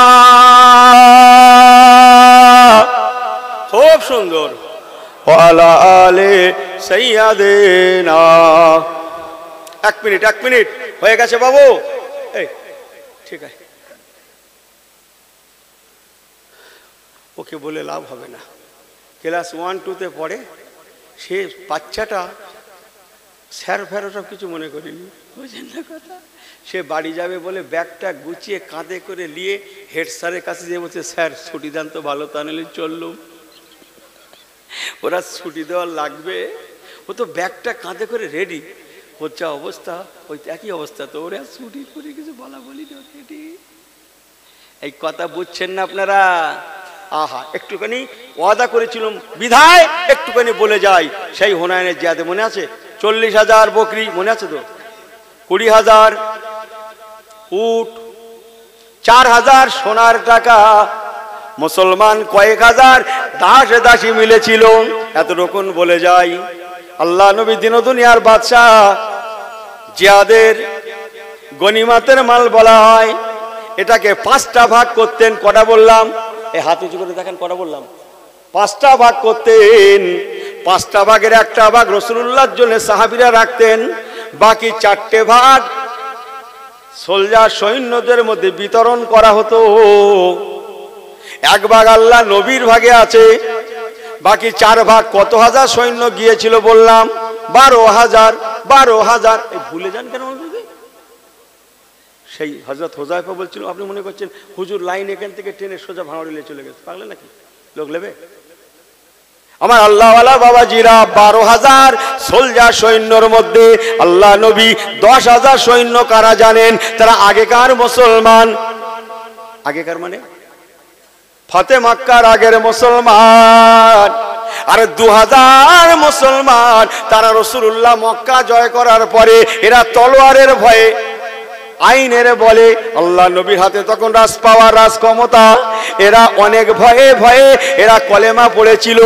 খুব সুন্দর, ওয়ালা আলে সাইয়্যিদিনা। এক মিনিট হয়ে গেছে বাবু, এই ঠিক আছে, ওকে বলে লাভ হবে না, ক্লাস 1-2-তে পড়ে, সে বাচ্চাটা স্যার ফের সব কিছু মনে করিনি, বুঝলেন না কথা। সে বাড়ি যাবে বলে ব্যাগটা গুছিয়ে কাঁধে করে নিয়ে হেড স্যারের কাছে যেয়ে বলছে, স্যার ছুটি দেন তো, ভালো তা নিলে চললুম। ওরা ছুটি দেওয়ার লাগবে, ও তো ব্যাগটা কাঁধে করে রেডি, ওর যা অবস্থা ওই একই অবস্থা, তো ওরা ছুটি করে কিছু বলা বলি রেডি। এই কথা বুঝছেন না আপনারা? আহা, একটুখানি ওয়াদা করেছিলাম বিধায় একটুখানি বলে যাই। সেই হুনায়নের জিহাদে মনে আছে 40,000 বকরি, মনে আছে তো? 20,000 উট, 4,000 সোনার টাকা, মুসলমান কয়েক হাজার দাসী মিলেছিল। এতটুকুন বলে যাই, আল্লাহ নবী দিন দুনিয়ার বাদশাহ, জিহাদের গনিমাতের মাল বলা হয়। এটাকে 5টা ভাগ করতেন। কটা বললাম? এই হাত উঁচু করে দেখেন, কটা বললাম? 5টা ভাগ করতেন। 5টা ভাগের একটা ভাগ রাসূলুল্লাহর জন্য সাহাবীরা রাখতেন, বাকি 4টে ভাগ সোলজার সৈন্যদের মধ্যে বিতরণ করা হতো। এক ভাগ আল্লাহ নবীর ভাগে আছে, বাকি 4 ভাগ কত হাজার সৈন্য গিয়েছিল বললাম? 12,000। এই ভুলে যান কেন? সেই হযরত হুযায়ফা বলছিল, আপনি মনে করছেন হুজুর লাইন এখান থেকে ট্রেনে সোজা ভাঙড়িলে চলে গেছে, পাগলে নাকি? লোক নেবে? আমার আল্লাহওয়ালা বাবাজিরা, 12,000 সোলজার সৈন্যর মধ্যে আল্লাহ নবী 10,000 সৈন্য কারা জানেন? তারা আগেকার মুসলমান। আগেকার মানে ফতে মক্কার আগের মুসলমান। আর 2000 মুসলমান তারা রাসূলুল্লাহ মক্কা জয় করার পরে এরা তলোয়ারের ভয়ে, আইনের বলে, আল্লাহ নবীর হাতে তখন রাজ পাওয়ার, রাজ ক্ষমতা, এরা অনেক ভয়ে ভয়ে এরা কলেমা পড়েছিল।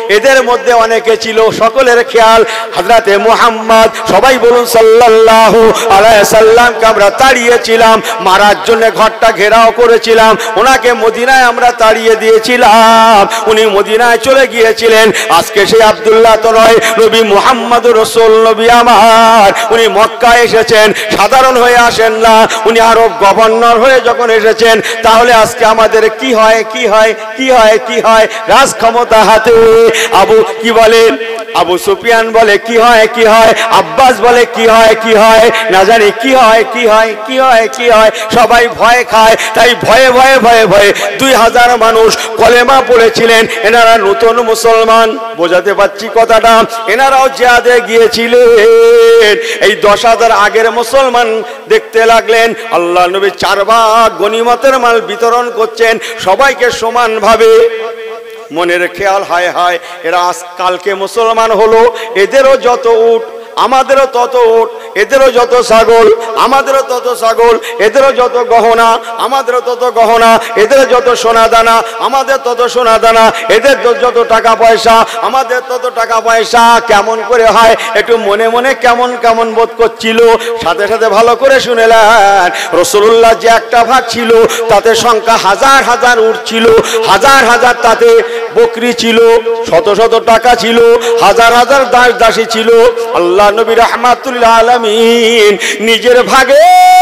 এদের মধ্যে অনেকে ছিল, সকলের খেয়াল হযরতে মুহাম্মদ, সবাই বলুন সাল্লাল্লাহু আলাইহি সাল্লামকে আমরা তাড়িয়েছিলাম, মারার জন্য ঘরটা ঘেরাও করেছিলাম, ওনাকে মদিনায় আমরা তাড়িয়ে দিয়েছিলাম, উনি মদিনায় চলে গিয়েছিলেন। আজকে সেই আব্দুল্লাহ তো নয়, নবী মুহাম্মদুর রাসূল নবী আমার, উনি মক্কায় এসেছেন, সাধারণ হয়ে আসেন না, উনি আরব গভর্নর হয়ে যখন এসেছেন, তাহলে আজকে আমাদের কি হয় কি হয় কি হয় কি হয়? রাজ ক্ষমতা হাতে। আবু কি বলে? আবু সুফিয়ান বলে কি হয় কি হয়, আব্বাস বলে কি হয় কি হয়, না জানি কি হয় কি হয় কি হয় কি হয়, সবাই ভয় খায়। তাই ভয়ে ভয়ে ভয়ে ভয়ে 2000 মানুষ কলেমা পড়েছিলেন, এনারা নতুন মুসলমান, বোঝাতে পারছি কথাটা, এনারাও জিহাদে গিয়েছিলেন। এই 10,000 আগের মুসলমান দেখতে লাগলেন আল্লাহ নবী 4 ভাগ গনিমতের মাল বিতরণ করছেন সবাইকে সমানভাবে। মনের খেয়াল, হায় হায় এরা আজ কালকে মুসলমান হলো, এদেরও যত উট আমাদেরও তত উট, এদেরও যত ছাগল আমাদেরও তত ছাগল, এদেরও যত গহনা আমাদেরও তত গহনা, এদের যত সোনা দানা আমাদের তত সোনা দানা, এদের যত টাকা পয়সা আমাদের তত টাকা পয়সা। কেমন করে হয়? একটু মনে মনে কেমন কেমন বোধ করছিল। সাথে সাথে ভালো করে শুনেলেন, রাসূলুল্লাহ যে একটা ভাগ ছিল তাতে সংখ্যা হাজার হাজার উট ছিল, হাজার হাজার তাতে বকরি ছিল, শত শত টাকা ছিল, হাজার হাজার দাস দাসী ছিল। আল্লাহ নবী রাহমাতুল্লাহ আলামিন নিজের ভাগে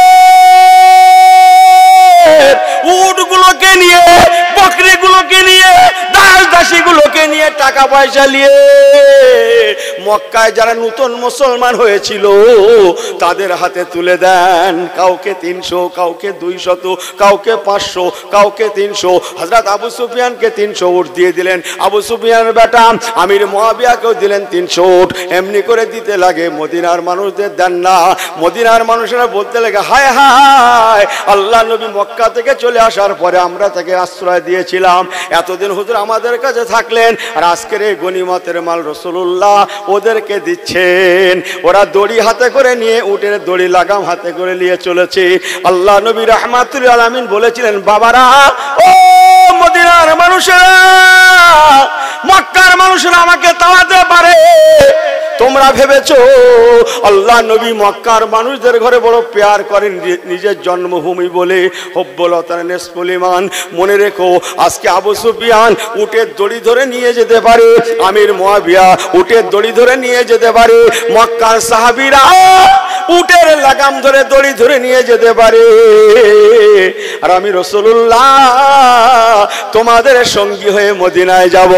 উটগুলোকে নিয়ে, বকরিগুলোকে নিয়ে, দাস দাসীগুলোকে নিয়ে, টাকা পয়সা নিয়ে মক্কায় যারা নতুন মুসলমান হয়েছিল তাদের হাতে তুলে দেন। কাউকে 300, কাউকে 200, কাউকে 500, কাউকে 300। হযরত আবু সুফিয়ানকে 300 উট দিয়ে দিলেন, আবু সুফিয়ানের বেটা আমির মুয়াবিয়াকেও দিলেন 300 উট। এমনি করে দিতে লাগে, মদিনার মানুষদের দেন না। মদিনার মানুষেরা বলতে লাগে হায় হায়, আল্লাহ নবী মক্কা থেকে চলে আসার পরে আমরা তাকে আশ্রয় দিয়েছিলাম, এতদিন হুজুর আমাদের কাছে থাকলেন, আর আজকের এই গনিমতের মাল রাসূলুল্লাহ ওদেরকে দিচ্ছেন। ওরা দড়ি হাতে করে নিয়ে, উটের দড়ি লাগাম হাতে করে নিয়ে চলেছে। আল্লাহ নবী রাহমাতুল আলামিন বলেছিলেন, বাবারা, ও মদিনার মানুষেরা, মক্কার মানুষেরা আমাকে তাড়াতে পারে? তোমরা ভেবেছো আল্লাহ নবী মক্কার মানুষদের ঘরে বড় প্যার করেন, নিজের জন্মভূমি বলে হব্বলতার নিসফুল ঈমান। মনে রেখো, আজকে আবু সুফিয়ান উটের দড়ি ধরে নিয়ে যেতে পারে, আমির মুয়াবিয়া উটের দড়ি ধরে নিয়ে যেতে পারে, মক্কার সাহাবীরা উটের লাগাম ধরে দড়ি ধরে নিয়ে যেতে পারে, আর আমি রাসূলুল্লাহ তোমাদের সঙ্গী হয়ে মদিনায় যাব।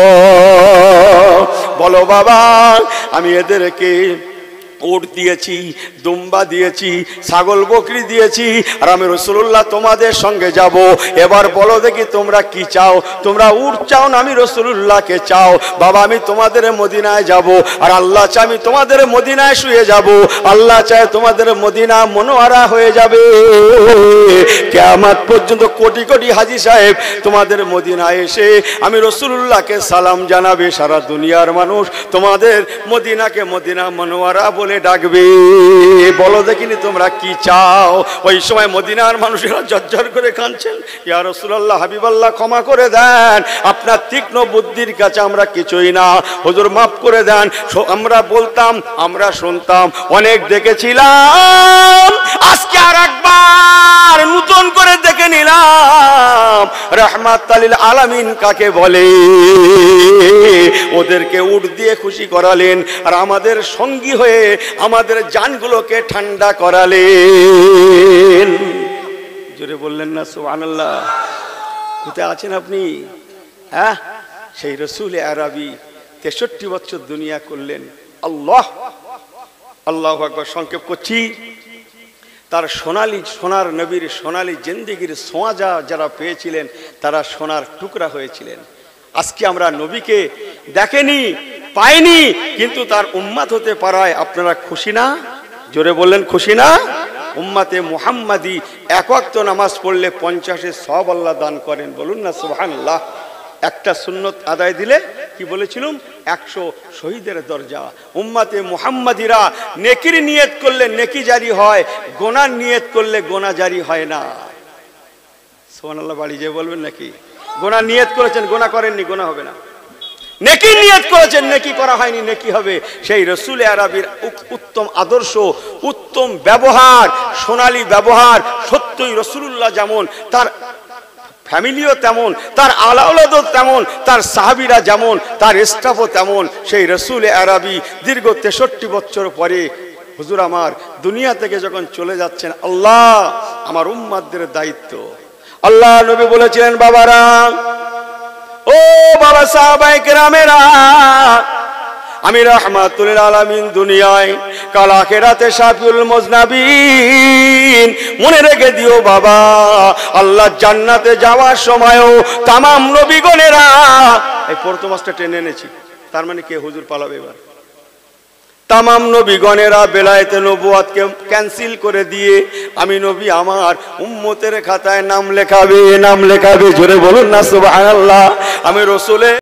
বলো বাবা, আমি এদেরকে উট দিয়েছি, দুম্বা দিয়েছি, ছাগল বকরি দিয়েছি, আর আমি রাসূলুল্লাহ তোমাদের সঙ্গে যাব। এবার বলো দেখি তোমরা কি চাও? তোমরা উট চাও না আমি রাসূলুল্লাহকে চাও? বাবা, আমি তোমাদের মদিনায় যাব, আর আল্লাহ চায় আমি তোমাদের মদিনায় শুয়ে যাব, আল্লাহ চায় তোমাদের মদিনা মনোয়ারা হয়ে যাবে। কিয়ামত পর্যন্ত কোটি কোটি হাজী সাহেব তোমাদের মদিনায় এসে আমি রাসূলুল্লাহকে সালাম জানাবে, সারা দুনিয়ার মানুষ তোমাদের মদিনাকে মদিনা মনোয়ারা বলে ডাকবে। বলো দেখিনি তোমরা কি চাও? ওই সময় মদিনার মানুষেরা ঝরঝর করে কাঁদছেন, ইয়া রাসূলুল্লাহ, হাবিবাল্লাহ, ক্ষমা করে দেন, আপনার তীক্ষ্ণ বুদ্ধির কাছে আমরা কিছুই না, হুজুর মাফ করে দেন। আমরা বলতাম, আমরা শুনতাম, অনেক দেখেছিলাম, আজকে আর একবার নতুন করে দেখে নিলাম রাহমাতুল লিল আলামিন কাকে বলে। ওদেরকে উট দিয়ে খুশি করালেন, আর আমাদের সঙ্গী হয়ে আমাদের জানগুলোকে ঠান্ডা করালেন। জোরে বললেন না সুবহানাল্লাহ? কোথায় আছেন আপনি? হ্যাঁ, সেই রাসূল আরবি 63 বছর দুনিয়া করলেন। আল্লাহ আল্লাহু আকবার। সংক্ষেপ করছি, তার সোনার নবীর সোনালী জিন্দেগির ছোঁয়া যারা পেয়েছিলেন তারা সোনার টুকরা হয়েছিলেন। আজকে আমরা নবীকে দেখেনি, পাইনি, কিন্তু তার উম্মত হতে পারায় আপনারা খুশি না? জোরে বললেন খুশি না? উম্মতে মুহাম্মাদি এক ওয়াক্ত নামাজ পড়লে 50 সওয়াব আল্লাহ দান করেন, বলুন না সুবহানাল্লাহ। একটা সুন্নত আদায় দিলে কি বলেছিলাম, 100 শহীদের দরজা। উম্মতে মুহাম্মাদিরা নেকির নিয়ত করলে নেকি জারি হয়, গোনার নিয়ত করলে গোনা জারি হয় না। সুবহানাল্লাহ বাড়ি যে বলবেন নাকি? গোনা নিয়ত করেছেন, গোনা করেননি, গোনা হবে না। নেকি নিয়ত করেছেন, নেকি করা হয়নি, নেকি হবে। সেই রসুল আরবির উত্তম আদর্শ, উত্তম ব্যবহার, সোনালী ব্যবহার, সত্যই রসুলুল্লাহ যেমন, তার ফ্যামিলিও তেমন, তার আলাউলাদও তেমন, তার সাহাবীরা যেমন, তার স্টাফও তেমন। সেই রসুল আরবি দীর্ঘ 63 বছর পরে হুজুর আমার দুনিয়া থেকে যখন চলে যাচ্ছেন, আল্লাহ আমার উম্মাতদের দায়িত্ব, আল্লাহ নবী বলেছিলেন, বাবারা, ও বাবা সাহাবায়ে কেরামেরা, আমি রাহমাতুল আলামিন দুনিয়ায়, কাল আখিরাতে শাফিউল মুজনাবিন। মনে রেখে দিও বাবা, আল্লাহ জান্নাতে যাওয়ার সময়ও তামাম নবীগণেরা, এই প্রথম মাসটা টেনে এনেছি, তার মানে কে হুজুর পালাবে এবার? তামাম নবীগণেরা বেলায়েতে নবুয়াতকে ক্যান্সেল করে দিয়ে আমি নবী আমার উম্মতের খাতায় নাম লেখাবে, নাম লেখাবে। জোরে বলুন না সুবহানাল্লাহ। আমি রসুলের